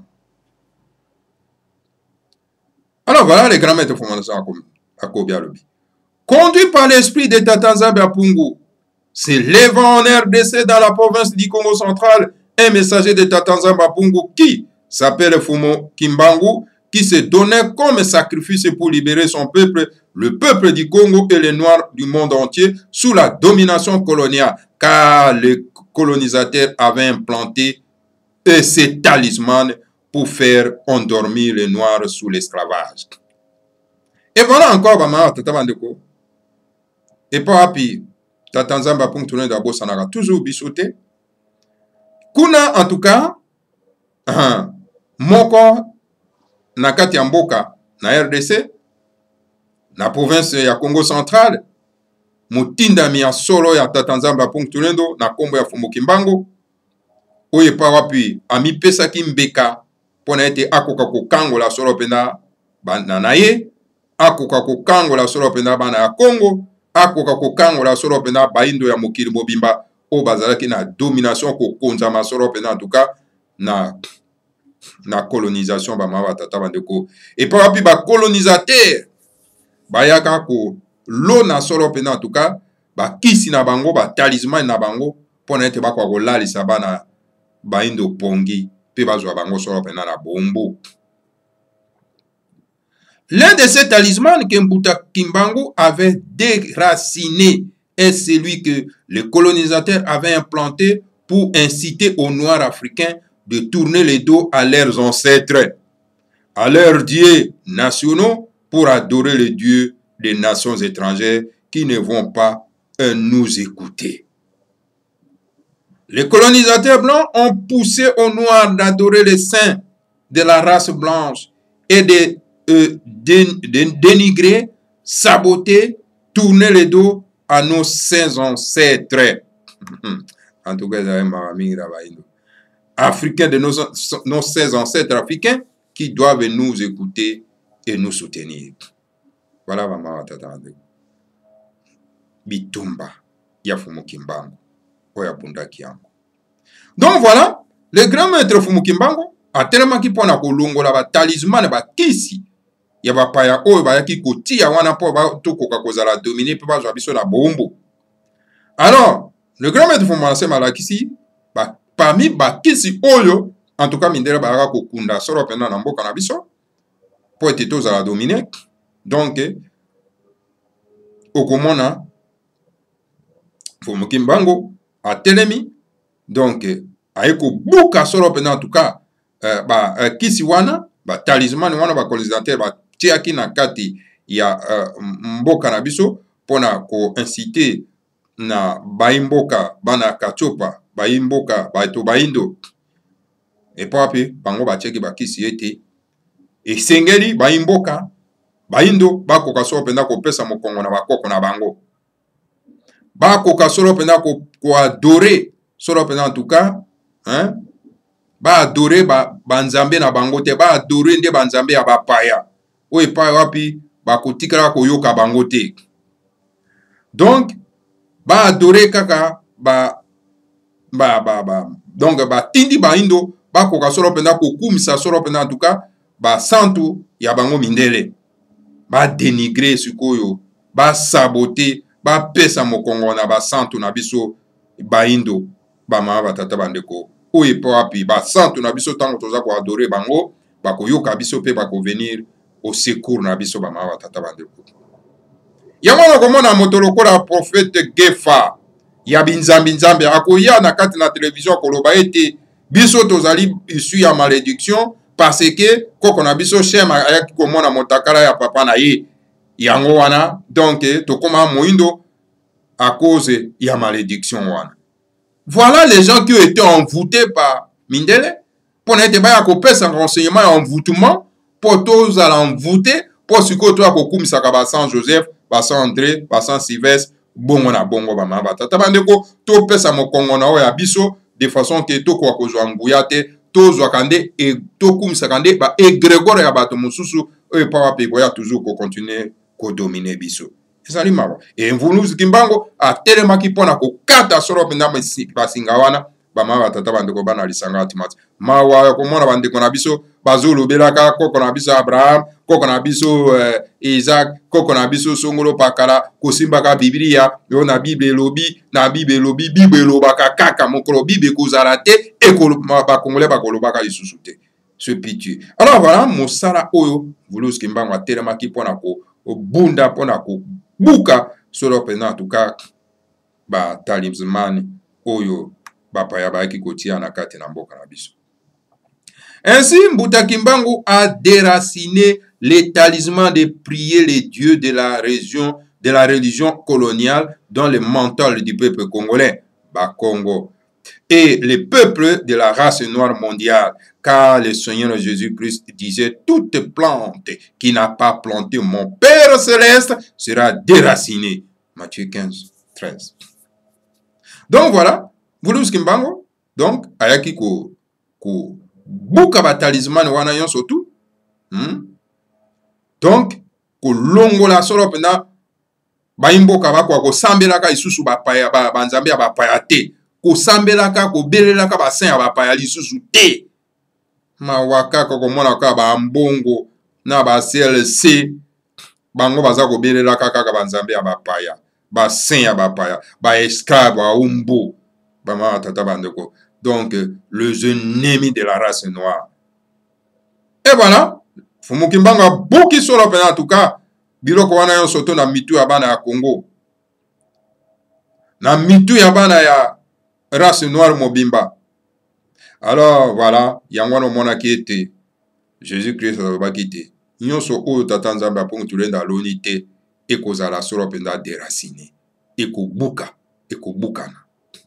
alors voilà les grands maîtres fondateurs à Kobia Lobi conduit par l'esprit de Tata Nzambe Apungu s'élevant en R D C dans la province du Congo central un messager de Tata Nzambe Apungu qui s'appelle Fumo Kimbangu qui se donnait comme sacrifice pour libérer son peuple, le peuple du Congo et les Noirs du monde entier sous la domination coloniale, car les colonisateurs avaient implanté ces talismans pour faire endormir les Noirs sous l'esclavage. Et voilà encore, Bama, Tata Bandeko. Et pas puis, Tata Nzamba pour tourner d'abord, ça n'a toujours bisouté. Kuna, en tout cas, moko na kati ya mboka na R D C na province ya Congo central mutindami ya solo ya Tata Nzamba Punctulendo na kombo ya Fumo Kimbangu oye pa wapi amipesaki mbeka mpona ete akoka kokangola solo pena bana na ye akoka kokangola solo pena bana ya Congo akoka kokangola solo pena baindo ya mokili mobimba o bazalaki na domination kokonza solo pena en tout cas na na colonisation ba mama tata bandeko et pa wapi ba colonisateur bayaka ko lona solo pena en tout cas ba kisi na bango ba talisman na bango pona ete bakwa kolalisa bana baindo pongi pe bazwa bango solo pena na bombo. L'un de ces talismans que Mbuta Kimbangu avait déraciné est celui que les colonisateurs avaient implanté pour inciter aux Noirs africains de tourner les dos à leurs ancêtres, à leurs dieux nationaux, pour adorer les dieux des nations étrangères qui ne vont pas euh, nous écouter. Les colonisateurs blancs ont poussé aux Noirs d'adorer les saints de la race blanche et de, euh, de, de dénigrer, saboter, tourner les dos à nos saints ancêtres. En tout cas, africains de nos, nos saints ancêtres africains qui doivent nous écouter et nous soutenir. Voilà, maman, tata. Bitumba, ya Fumo Kimbangu, oya bunda kiango. Donc voilà, le grand maître Fumo Kimbangu a tellement qui pona kolongola ba talisman ba kisi ya ba paya oyo ba yaki kotia wana po ba to koka kozala dominer pe ba zo biso na bombo. Alors, le grand maître Fumo Kimbangu la kisi ba parmi ba kisi oyo en tout cas mindele ba yaka kokunda soro pena na mboka na biso po ete to za dominer. Donc okomona Fumo Kimbangu a telemi donc aiko buka solo pena en tout cas euh, ba uh, kisi wana ba talisman wana ba colonisateur ba tiaki na kati ya uh, mboka na biso pona ko inciter na baimboka bana kachopa baimboka baito baindo et papi bango ba tiaki ba kisi ete esengeli baimboka baindo bakoka solo pena ko pesa mokongo na bakoko na bango bakoka solo pena ko, ko adorer solo pena en tout cas hein ba adorer ba banzambe na bango te ba adorer nde banzambe ya bapaya o epai wapi bakotikala koyoka bango te. Donc ba adore kaka ba ba ba ba donc ba tindi ba indo ba koka solo penda kokumisa solo penda en tout cas ba santu ya bango mindele ba dénigrer sikoyo ba saboter ba pesa mokongo na ba santu na biso ba indo ba mama batata bandeko o epai wapi ba santu na biso tango toza ko adorer bango ba koyoka biso pe ba ko venir au secours na biso ba mama batata bandeko. Yango na komona moto lokola prophète Gefa ya binzambi nzambe akoya na kati na télévision koloba ete biso tozali issu ya malédiction parce que koko na biso shema ayaki komona motakala ya papa na ye yango wana donc tokoma moindo à cause ya malédiction wana. Voilà les gens qui ont été envoûtés par mindele pour n'être pas kopesa renseignement ya envoûtement pour tous à l'envoûter pour siko to akokumisa ka ba Saint Joseph ba Saint André ba Saint Sylvestre bongo na bongo ba mama batata bandeko to pesa mokongo na o ya biso de façon que to kwa kozwa nguya te to zwa kande et to kumisa kande ba egrégore ya bato mususu e pa wa pe ya toujours ko continuer ko dominer biso ezali mawa e mvuluzi kimbango a telemaki pona ko kata soro penda basinga wana ba mama batata bandeko bana lisanga atimati mawa ko mona bandeko na biso bazulu belaka koko na biso Abraham koko na biso uh, Isaac koko na biso songolo pakala kosimbaka Biblia yo na Bible lobi na Bible lobi Bible lobaka kaka mokolo Bible kozala te e ba congolais ba kolobaka lisusu te ce pitié. Alors voilà mosala oyo vulus kimbango atelemaki pona ko bunda pona ko buka solo pena en tout cas ba talismani oyo bapa ya baiki kotia na kati na mboka na biso. Ainsi, Mbuta Kimbangu a déraciné les talismans de prier les dieux de la région, de la religion coloniale dans le mental du peuple congolais, Bakongo, et les peuples de la race noire mondiale, car le Seigneur Jésus-Christ disait toute plante qui n'a pas planté mon Père céleste sera déracinée. Matthieu quinze, treize. Donc voilà, Vulus Kimbangu, donc, ayaki ko ko buka ba talisman wana nyonso tu hmm? Donc ko longola solo pena ba imboka bakwa ko sambelaka isusu ba paya ba banzambe ba paya te ko sambelaka ko belelaka ba saint ba paya lisusu te mawaka ko mona ka ba mbongo na ba C L C bango baza ko belelaka kaka banzambe ba paya ba saint ba paya ba esclave ba umbu ba ma tata bandeko. Donc, les ennemis de la race noire. Et voilà, Fumukimbanga Buki Solo en tout cas, Biloko wana yon soto na mitu ya bana ya Congo. Na mitu ya bana ya race noire mobimba. Alors, voilà, yangwano mona ki ete, Jésus-Christ a ba kite. Nyon so o tatanzamba pour tulenda l'unité et kozala solo penda déraciné. Et ko buka, et ko bukana.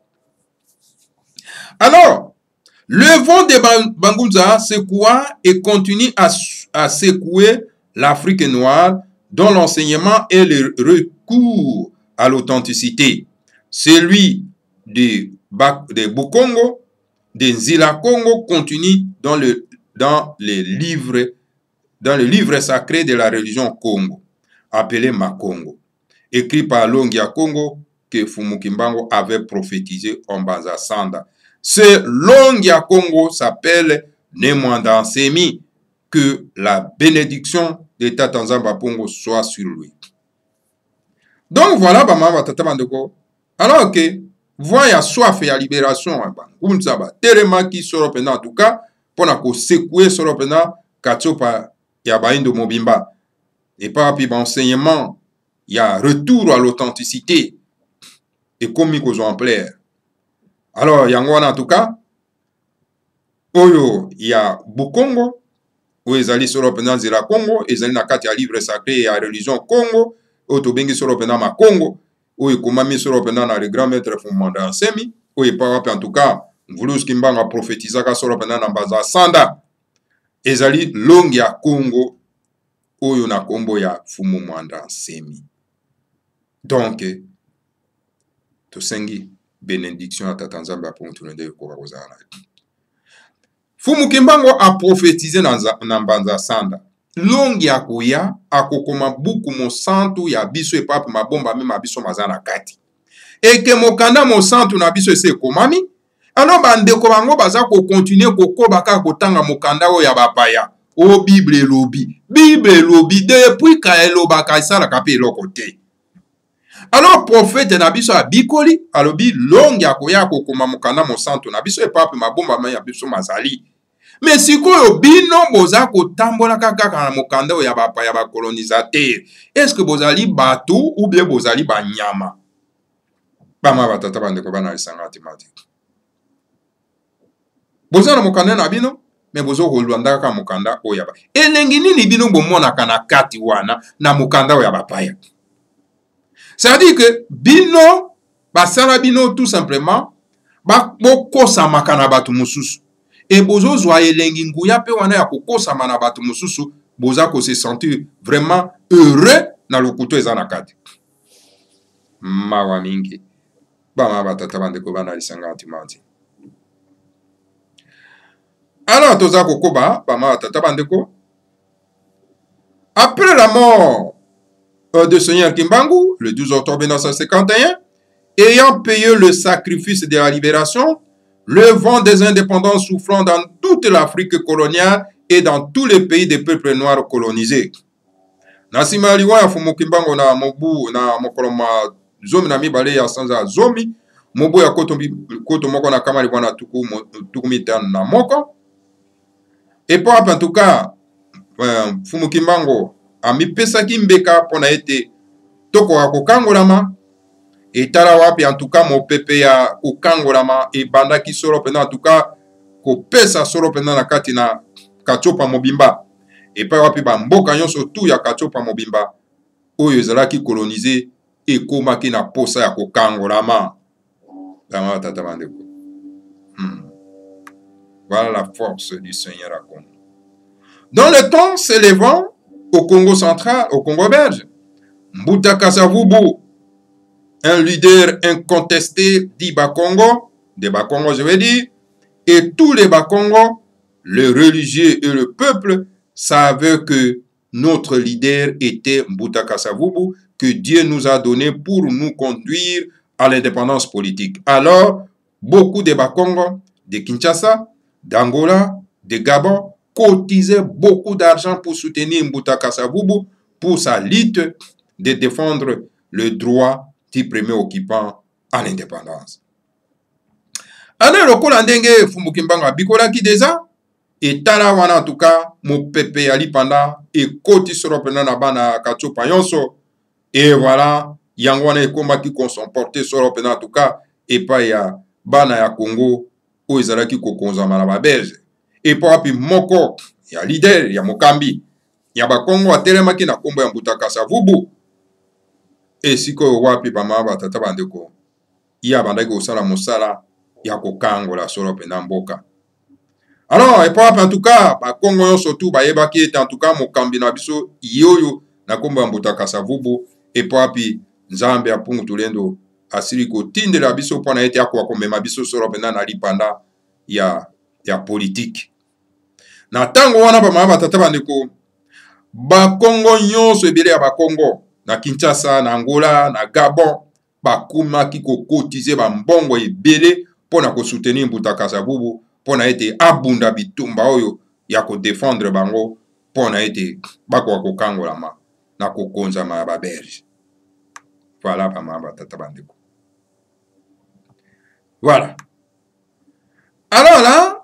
Alors, le vent de Bangunza secoua et continue à, à secouer l'Afrique noire dont l'enseignement est le recours à l'authenticité. Celui de, de Bukongo, de Nzila Congo continue dans, le, dans, les livres, dans le livre sacré de la religion Congo, appelé Makongo, écrit par Longia Congo que Fumukimbango avait prophétisé en Banza Sanda. Ce Longia Congo s'appelle Nemwanda Nsemi, que la bénédiction de Tatanzamba Pongo soit sur lui. Donc voilà, Bama Tata Bandeko. Alors que, voyez soif et à libération, Kunzaba, Telemaki Soropena, en tout cas, pour nous secouer Soropena, Katsopa, Yabaïndo Mobimba. Et par puis enseignement, il y a retour à l'authenticité. Et comme ils ont plaire. Alors, Yangwana en tout cas, Oyo, il y a Bukongo, où ils allaient sur le pendant Zira Congo, ils allaient dans le livre sacré et la religion Congo, où ils allaient sur le pendant ma Congo, où ils ont mis sur le pendant le grand maître Fumanda Nsemi, où ils parlent en tout cas, Voulous Kimbanga prophétisa sur le pendant Nambaza Sanda, ils allaient Longia Congo, où ils ont combo ya Fumanda Nsemi. Donc, tout sengi. Bénédiction à Tatanzamba pour tout le monde. Fumukimbango a prophétisé dans Nambanza Sanda. longi ya koya akokoma buku mosantu ya biso epape mabomba me mabiso maza na kati eke mokanda mosantu na biso ese ekomami alors bandeko bango baza kokontinue kokoba kaka kotanga mokanda oyo ya bapaya o bible elobi bible elobi depuis ka elobaka esalaka mpe eloko te. Alors prophète na biso abikoli alobi longi akoya kokoma mokanda mosantu na biso epape mabomba me ya biso mazali. Mais sikoyo bino boza kotambola kaka na mokanda oyo ya bapaya bakolonisateur, est-ce que bozali bato ou bien bozali banyama? Bama batata bandeko bana lisanga thématique. Boza na mokanda na bino mais bozo kolwanda kaka mokanda oyo ya ba. Elengi nini bino bomonaka na kati wana na mokanda oyo ya bapaya? Ça veut dire que bino basala bino tout simplement ba bokosa makana batu mususu. Et bozo zwa elengi nguya pe wana ya kokosa mana batu mususu boza ko se sentir vraiment heureux na lokuto eza na kati. Mawa mingi. Bama batata bandeko bana lisanga antimanti. Alors toza kokoba bama batata bandeko. Après la mort de Seigneur Kimbangu, le douze octobre mille neuf cent cinquante et un, ayant payé le sacrifice de la libération, le vent des indépendances soufflant dans toute l'Afrique coloniale et dans tous les pays des peuples noirs colonisés. Nasima liwa ya fumu Kimbangu na mobu na mokoloma zomi na mibale ya sanza zomi, mobu ya koto, koto moko na kama liwa na tuku, tuku mitano na moko. Et pour en tout cas, euh, fumu Kimbangu amipesaki mbeka pona ete toko akokangolama etala wapi en tout cas mopepe ya kokangolama ebandaki solo pena en tout cas kopesa solo pena na kati na Katsopa mobimba epa wapi bamboka nyonso tu ya Katsopa mobimba oyo ezalaki coloniser ekomaki na posa ya kokangolama dama tata bandeko. hmm. Voilà la force du Seigneur à Congo. Dans le temps s'élevant au Congo central, au Congo belge, Mbuta Kasavubu, un leader incontesté dit Bakongo, des Bakongo je veux dire, et tous les Bakongo, les religieux et le peuple savaient que notre leader était Mbuta Kasavubu, que Dieu nous a donné pour nous conduire à l'indépendance politique. Alors, beaucoup de Bakongo, de Kinshasa, d'Angola, de Gabon, cotisaient beaucoup d'argent pour soutenir Mbuta Kasavubu pour sa lutte de défendre le droit du premier occupant à l'indépendance. Alors, le Kolandenge Fumu Kimbangu abikolaki déjà, et tala wana en tout cas, mon pepe ali panda, et koti soro pena na bana Katsopa yonso, et voilà, yangwana ekomaki consomporté soro pena en tout cas, et pas ya bana ya Congo, ou ezalaki kokonzama na ba Belge. Et pour api moko, ya leader, ya mokambi, ya bakongo atelemaki na kombo ya Mbuta Kasavubu. Et siko wapi bama batata bandeko, ya bandaki osala mosala, ya kokangola solo pena mboka. Alors, et pour api en tout cas, bakongo yon surtout, ba yebaki ete en tout cas mokambi na biso, yoyo na kombo ya Mbuta Kasavubu, et pour api nzambe ya pungu tulendo, asili ko tinde la biso pona ete akwa komema biso solo pena na lipanda ya ya politique. Na tango wana ba mama tata bandeko bakongo nyonso ebele ya bakongo na Kinshasa, na Angola, na Gabon bakumaki ko kotize ba mbongo ebele pona ko soutenir Mbuta Kasavubu pona ete abunda bitumba oyo ya ko défendre bango pona ete bako ko kangolama na ko konzama ba Belge. Voilà ba mama tata bandeko. Voilà. Alors là,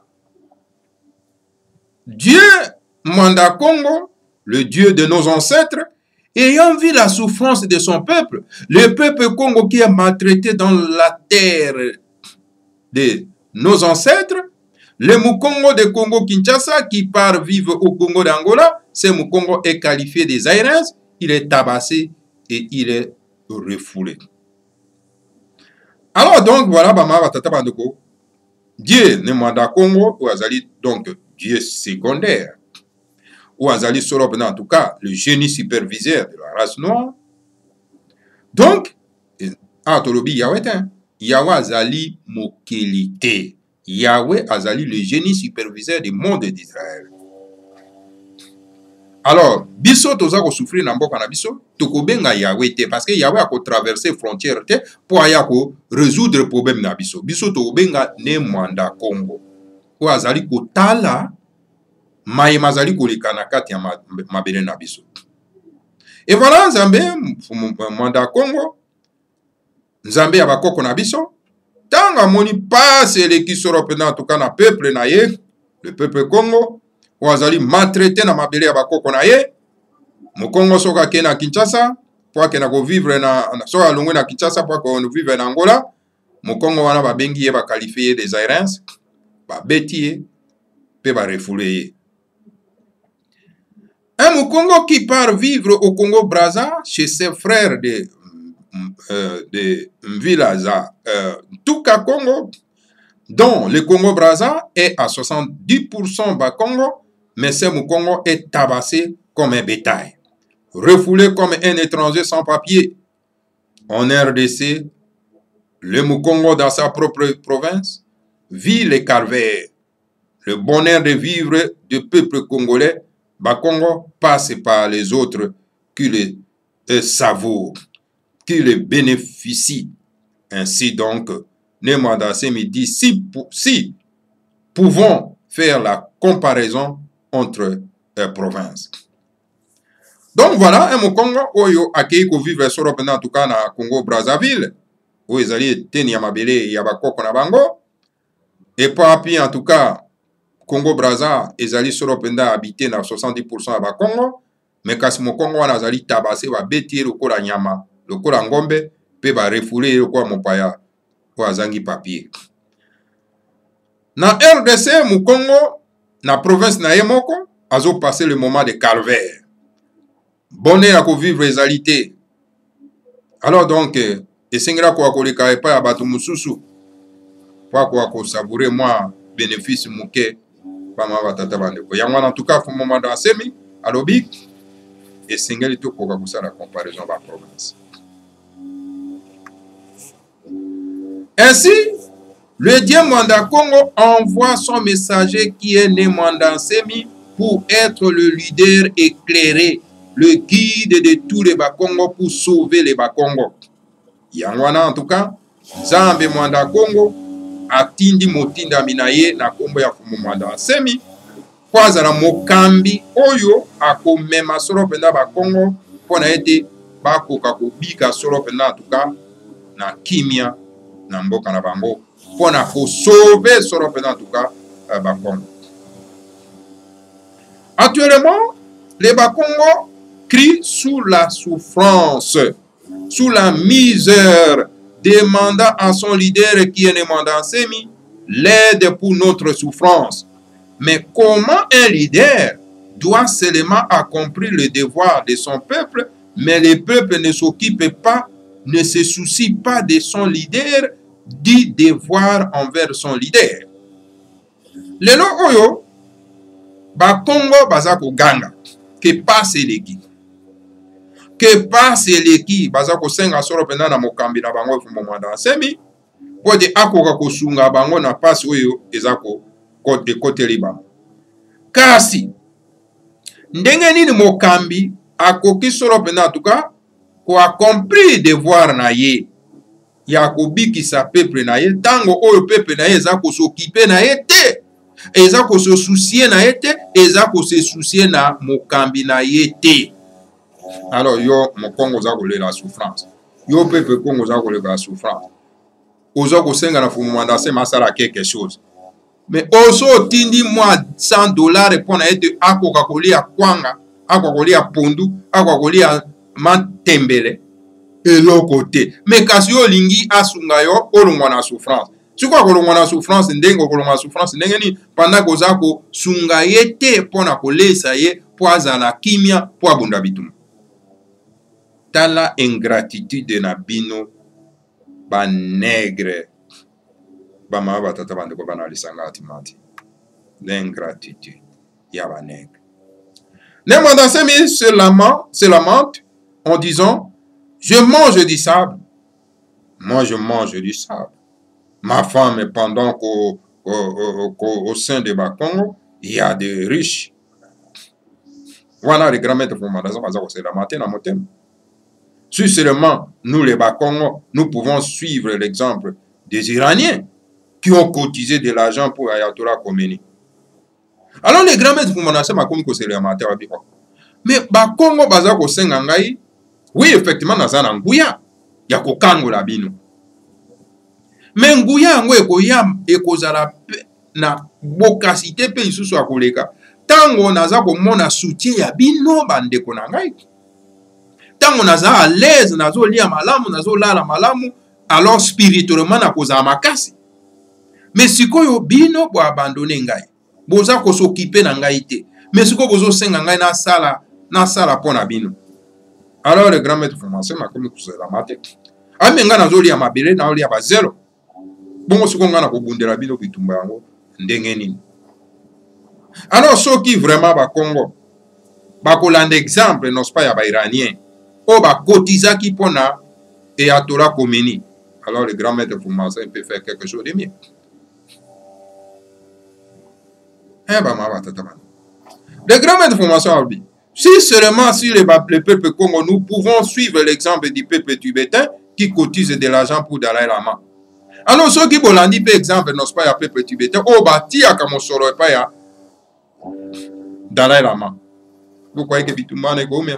Dieu manda Congo, le Dieu de nos ancêtres, ayant vu la souffrance de son peuple, le peuple Congo qui est maltraité dans la terre de nos ancêtres, le Mukongo de Congo Kinshasa qui part vivre au Congo d'Angola, ce Mukongo est qualifié des Aïrens, il est tabassé et il est refoulé. Alors donc voilà, Bama Batata Bandeko, Dieu ne manda Congo, ou azali donc Dieu secondaire, ou azali solo en tout cas le génie superviseur de la race noire. Donc, Antolobi Yahweh, Yahweh azali mokelité, Yahweh azali le génie superviseur du monde d'Israël. Alors, biso toza ko souffrir na mboka na biso, tokobenga Yahweh te parce que Yahweh a ko traverser frontière te pour aya ko résoudre problème na biso. Biso tokobenga ne mwanda Congo. Ko azali ko tala mai mazali ko likana kati ya mabele na biso. Et voilà Nzambe mwanda Congo. Nzambe ya bakoko na biso. Tanga moni passe le kisoro pena tuka na peuple na ye, le peuple Congo. Wazali maltraité na mabele ya bakoko na ye. Mukongo soka ke na Kinshasa, pour ke na ko vivre na soka longwe na Kinshasa pour ko vivre na Angola. Mukongo wana ba bengi ye ba qualifier des Aériens, ba betiye pe ba refoulé ye. Un Mukongo qui part vivre au Congo Brazza chez ses frères de euh, de Mvilaza euh, Tuka Congo, dont le Congo Brazza est à soixante-dix pour cent bas Congo. Mais ce Mukongo est tabassé comme un bétail, refoulé comme un étranger sans papier. En R D C, le Mukongo dans sa propre province vit les calvaires. Le bonheur de vivre du peuple congolais, Bakongo, passe par les autres qui le euh, savourent, qui le bénéficient. Ainsi donc, Nemwandase me dit, si, si pouvons faire la comparaison entre euh, provinces. Donc voilà, un Mukongo oyo akei ko vivre soro pena en tout cas na Congo Brazzaville, où ils allaient tenir mabele ya bakoko na bango. Et puis en tout cas Congo Brazza, ils allaient soro pena habiter na soixante-dix pour cent ba Congo, mais kasi Mukongo wana azali tabase ba beti lokola nyama, lokola ngombe, pe ba refoulé lokola mopaya ko azangi papier. Na R D C Mukongo na province na Yemoko, azo passé le moment de calvaire. Bonne à vivre les alités. Alors donc, et sengera kwa koleka epa ya batu mususu, kwa kwa ko savourer moi bénéfice muke, pa ma batata bandeko. Yangwa en tout cas, pour moment dans semi, alobi, et sengeli to koka kusala comparaison ba province. Ainsi, le Dieu Mwanda Congo envoie son messager qui est né Mwanda Semi pour être le leader éclairé, le guide de tous les Bakongo pour sauver les Bakongo. Yangwana en tout cas, Zambe Mwanda Congo atindi motinda minaye na kombo ya fumu Mwanda Semi kwaza na mokambi oyo akomema solo penda Bakongo pona ete bakoka kobika solo penda en tout cas na kimia na mboka na bango. Pour sauver ce représentant en tout cas euh, Bakongo. Actuellement, les Bakongo crient sous la souffrance, sous la misère, demandant à son leader qui est Nemwanda Semi l'aide pour notre souffrance. Mais comment un leader doit seulement accomplir le devoir de son peuple, mais le peuple ne s'occupe pas, ne se soucie pas de son leader, dit devoir envers son leader. Lelo oyo Bakongo baza ko ganga que passe leki que passe leki baza ko senga soro pena na mokambi na bango fu Mwanda Semi po de akoka ko sunga bango na passe oyo ezako kote kote liba kasi ndenge nini mokambi akoki soro pena tuka ko accomplir devoir na ye ya kobikisa peuple na ye tango oyo peuple na ye eza ko s'occuper na ye te, eza ko se soucier na ye te, eza ko se soucier na mokambi na ye te. Alors yo Mukongo za ko la souffrance, yo peuple Congo za ko la souffrance, ozo ko senga na fumu Mwanda Semi masala quelque chose, mais ozo tindi moi cent dollars pour na ete akoka kolia kwanga, akoka kolia pondu, akoka kolia mantembele et l'autre côté. Mais kasi yo lingi asunga yo olongwa na souffrance. Si quoi kolongwa na souffrance ndengo kolongwa na souffrance ndenge ni pendant ko zako sunga yete pona ko lesa ye po azala kimia po abunda bitum. Tala ingratitude na bino ba nègre ba ma batata bande ko bana lisanga atimati. L'ingratitude ya ba nègre. Nemwanda Semi se lamente, se lamente en disant: je mange du sable. Moi, je mange du sable. Ma femme, pendant qu'au au, au, au sein de Bakongo, il y a des riches. Voilà les grands maîtres fondateurs, c'est la matin dans mon thème. Si seulement nous, les Bakongo, nous pouvons suivre l'exemple des Iraniens qui ont cotisé de l'argent pour Ayatollah Khomeini. Alors les grands maîtres fondateurs, c'est les amateurs. Mais Bakongo, Bazako Sengangai, oui, effectivement, dans un Nguya, il y a Kokango la bino. Mais Nguya, Nguya, Ekozala, na bokasite pe isusu akoleka. Tango naza komona soutien ya bino bandeko na ngai. Tango naza à l'aise, nazo lia malamu, nazo lala malamu, alors spirituellement nakozala makasi. Mais sikoyo bino bo abandonner ngai. Boza ko s'occuper na ngai te. Mais sikoyo bozo senga ngai na sala, na sala pona bino. Alors le grand maître français m'a comme kusela mate. Amenga nazo lia mabele na lia ba zero. Bongo sikoyo ngana ko bundela bino bitumba yango ndenge nini. Alors, ceux qui vraiment ba Congo, ba kolanda exemple, non pas ya ba Iranien, ou ba kotiza qui pona et Ayatollah Khomeini. Alors, le grand maître français peut faire quelque chose de mieux. Eh ben, ma tata. Le grand maître français a dit, si seulement sur le, le peuple Congo, nous pouvons suivre l'exemple du peuple tibétain qui cotise de l'argent pour Dalai Lama. Alors, ceux qui bolandi par exemple, non pas ya peuple tibétain, ou ba tia comme solo pas ya Dalai Lama. Vous croyez que Bitumba n'est pas même?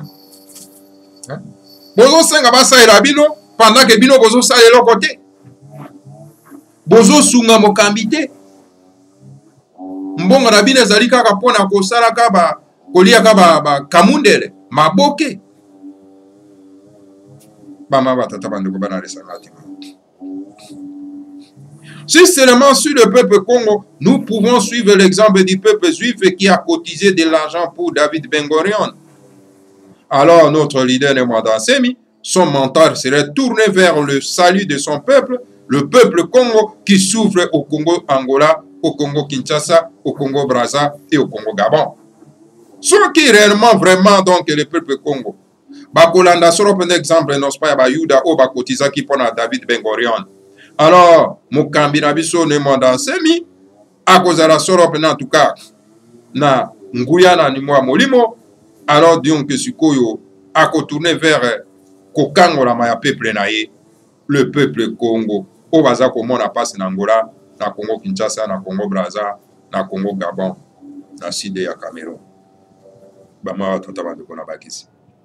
Bozo senga basa irabino pendant que bino bozo sa de l'autre côté. Bozo sunga mokambite. Mbonga rabine zali kaka pona kosala kaba kolia kaba ba kamundele maboke. Bama batata bandeko bana resangati. Si seulement sur le peuple Congo, nous pouvons suivre l'exemple du peuple juif qui a cotisé de l'argent pour David Ben Gurion. Alors notre leader Nemwanda Nsemi, son mentor serait tourné vers le salut de son peuple, le peuple Congo qui souffre au Congo Angola, au Congo Kinshasa, au Congo Brazza et au Congo Gabon. Ceux qui réellement, vraiment, donc, le peuple Congo, Bakolanda sera un exemple, non pas Bayuda ou Bakotiza qui pona David Ben Gurion. Alors, Mukambi Nabiso Nemwanda Nsemi, à cause de la sorop, en tout cas, na Nguyana ni moi Molimo, alors disons que Sukoyo a tourné vers Kokango la maya peuple naye, le peuple Congo. Au baza comme on a passé en Angola, na Congo Kinshasa, na Congo Brazza, na Congo Gabon, na Sud ya Cameroun. Bama tata bande kona bakisi.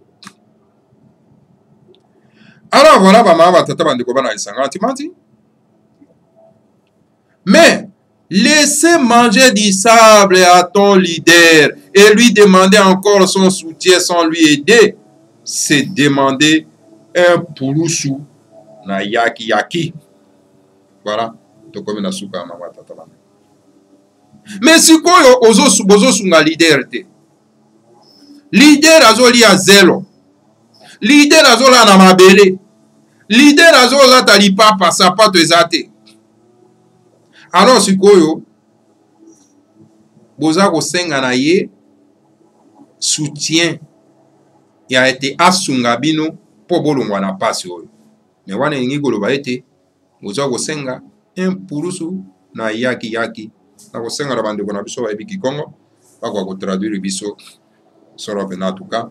Alors voilà, bama tata bande kona na isanganti manti. Mais laissez manger du sable à ton leader et lui demander encore son soutien sans lui aider, c'est demander un pouroussou na yaki yaki. Voilà. Mais si quoi ozo bozo sunga leader te. Leader azoli a zéro. Leader azola na mabele. Leader azola talipa pa sapato ezate. Alors, si vous avez soutien, il a été asungabino pour bolongwa na pasi oyo. Mais wana ingi goloba ete, vous avez un purusu na yaki yaki. Na kosenga na bande kona biso ba ebiki Congo, ba ko traduire biso soro pena tuka.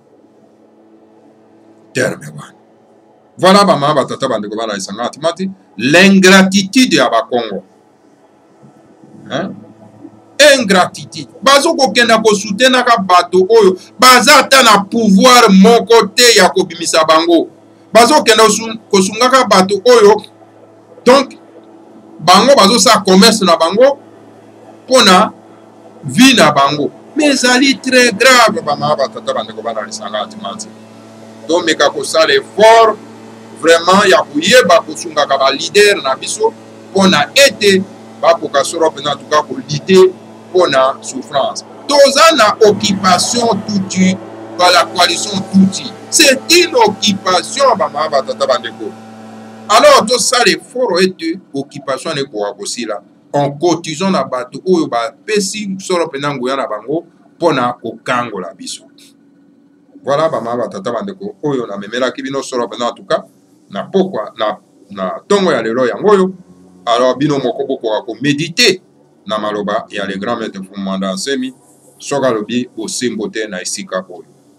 Terme wana. Voilà ba ma ba tata bande ko bana isanga atimati, l'ingratitude ya ba Congo. Hein? Ingratitude. Bazo kokenda ko soutenir ka bato oyo baza ta na pouvoir mon côté ya ko bimisa bango. Bazo kenda ko sunga ka bato oyo donc bango bazo sa commerce na bango pona vie na bango. Mais ali très grave ba ma ba tata bande ko bana lisanga atimanti. Donc meka ko sa l'effort vraiment ya ko yeba ko sunga ka ba leader na biso pona ete ba ko kasoro pena tuka ko lutter pour la souffrance. Toza na occupation touti par la coalition touti. C'est une occupation bama batata bandeko. Alors tout ça les fort et occupation ne ko akosi la. En cotisant na bato oyo ba pesi soro pena ngoya na bango pona ko kango la biso. Voilà bama batata bandeko oyo na memela kibino soro pena tuka na pokwa na na tongo ya lelo yangoyo. Alors bino moko boko ko méditer na maloba ya le grand maître Fumanda Nsemi soka lobi o simbote na isika oyo.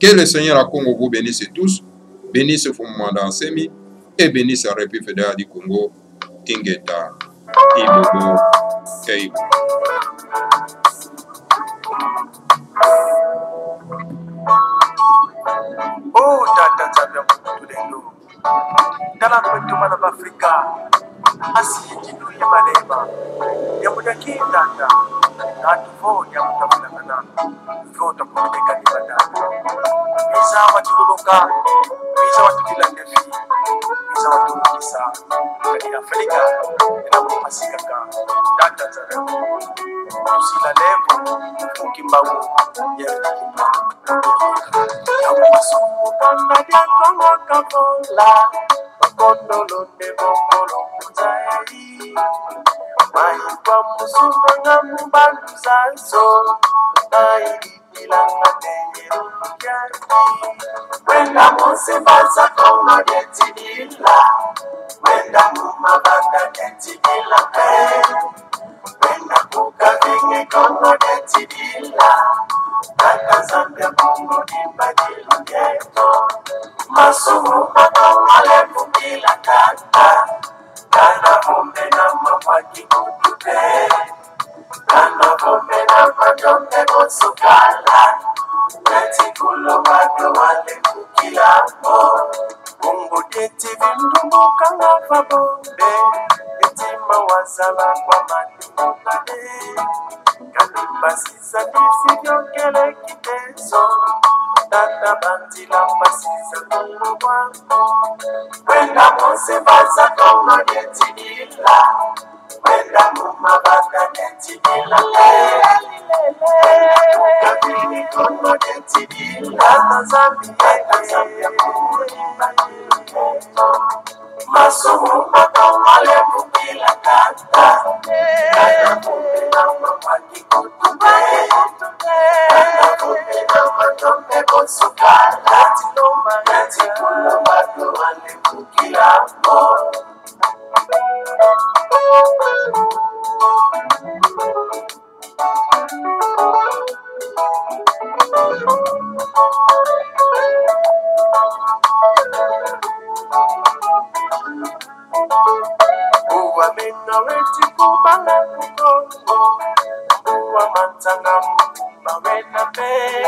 Que le Seigneur à Congo vous bénisse tous, bénisse Fumanda Nsemi et bénisse la République fédérale du Congo, Ingeta, Ibobo, Keibo. Oh, Tata Zambia Mutulendo. Dala kwetu mana Afrika. Asi jitu ya maleba. Ya mudaki tata. Na tuvo ya mutafuna. Vota kutika ni badala. Bisa watu luluka. Bisa watu dilandefi. Bisa watu kisa. Kani Afrika. Ina kupasika ka. Tata Zambia. Tusila levo. Ukimbawu. Ya ukimbawu. Kanda dia kongo kapola, kondolo de bokolo muzai. Mai kwa musume ngamu bandu zanso, mai ilanga tenye rukyati. Wenda mose baza kongo detidila, wenda mumabaka detidila pe. Wenda kuka vinge kongo detidila. Tata Zambia Congo dibadila geto. Masumu mako wale mukila tata. Kana vumbe na mawaki kutupe. Kana vumbe na madombe mosukala. Neti kulo wado wale mukila mo. Mungu deti vindumbu kanga vabombe. Eti mawazala kwa mani mukade. Basiza nisivyo kele kitezo. Tata bandila basiza kulu wangu. Wenda mose baza kongo netidila. Wenda muma baka netidila. Wenda kini kongo netidila. Tata Zambia, Tata Zambia kongo netidila. Masumu mako wale mukila tata. Kana kumbe na mawaki kutupe. Kana kumbe na madombe bosukala. Nati kulo wado wale mukila mo. Uwa mena weti kubanga kukongo. Uwa mantanga mkuba wena pe.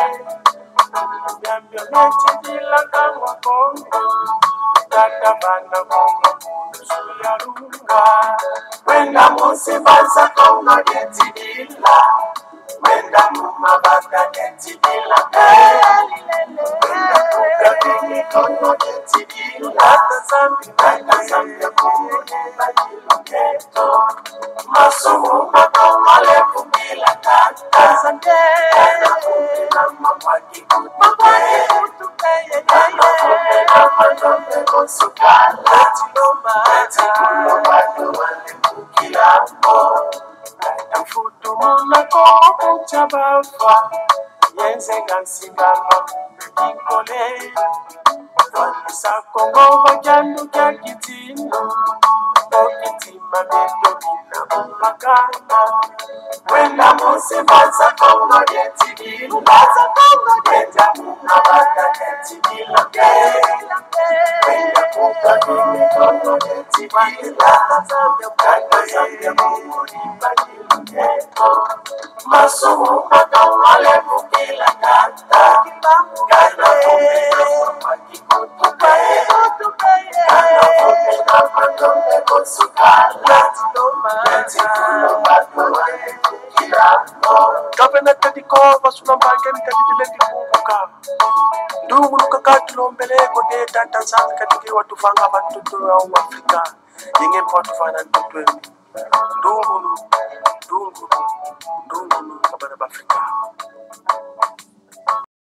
Yambio weti dilanga mwakongo. Tata bana kongo kusuya runga. Wenda mose baza kongo deti dila. Wenda muma baka deti dila pe. Wenda kuka vini kongo deti dila. Tata Zambia, Tata Zambia kongo dibadila geto. Masumu mako wale mukila tata. Kana kumbe na mawaki kutupe. Kana kumbe na madombe bosukala. Neti kulo wado wale mukila mo. Mfutu munako kuchabafa. Yenze gansingama kikole. Wanisa kongo wajanu kya kitino. Okitima beto bina mumagana. Wenda mose baza kongo detidila. Baza kongo detidila. Wenda mumabaka detidila ke. Wenda kuka vini kongo detidila. Tata Zambia Congo dibadila geto. Masumu mako wale mukila tata. Kana kumbe na mawaki kutupe. Kana kumbe na madombe bosukala. Neti kulo wado wale mukila mo. Kapena tadiko basuna mbange mtadile ndifunguka. Ndungu nukakatu mbele kode Tata Zambia katike watufanga batutu wa Afrika. Yenge kwa tufana ntutu. Ndungu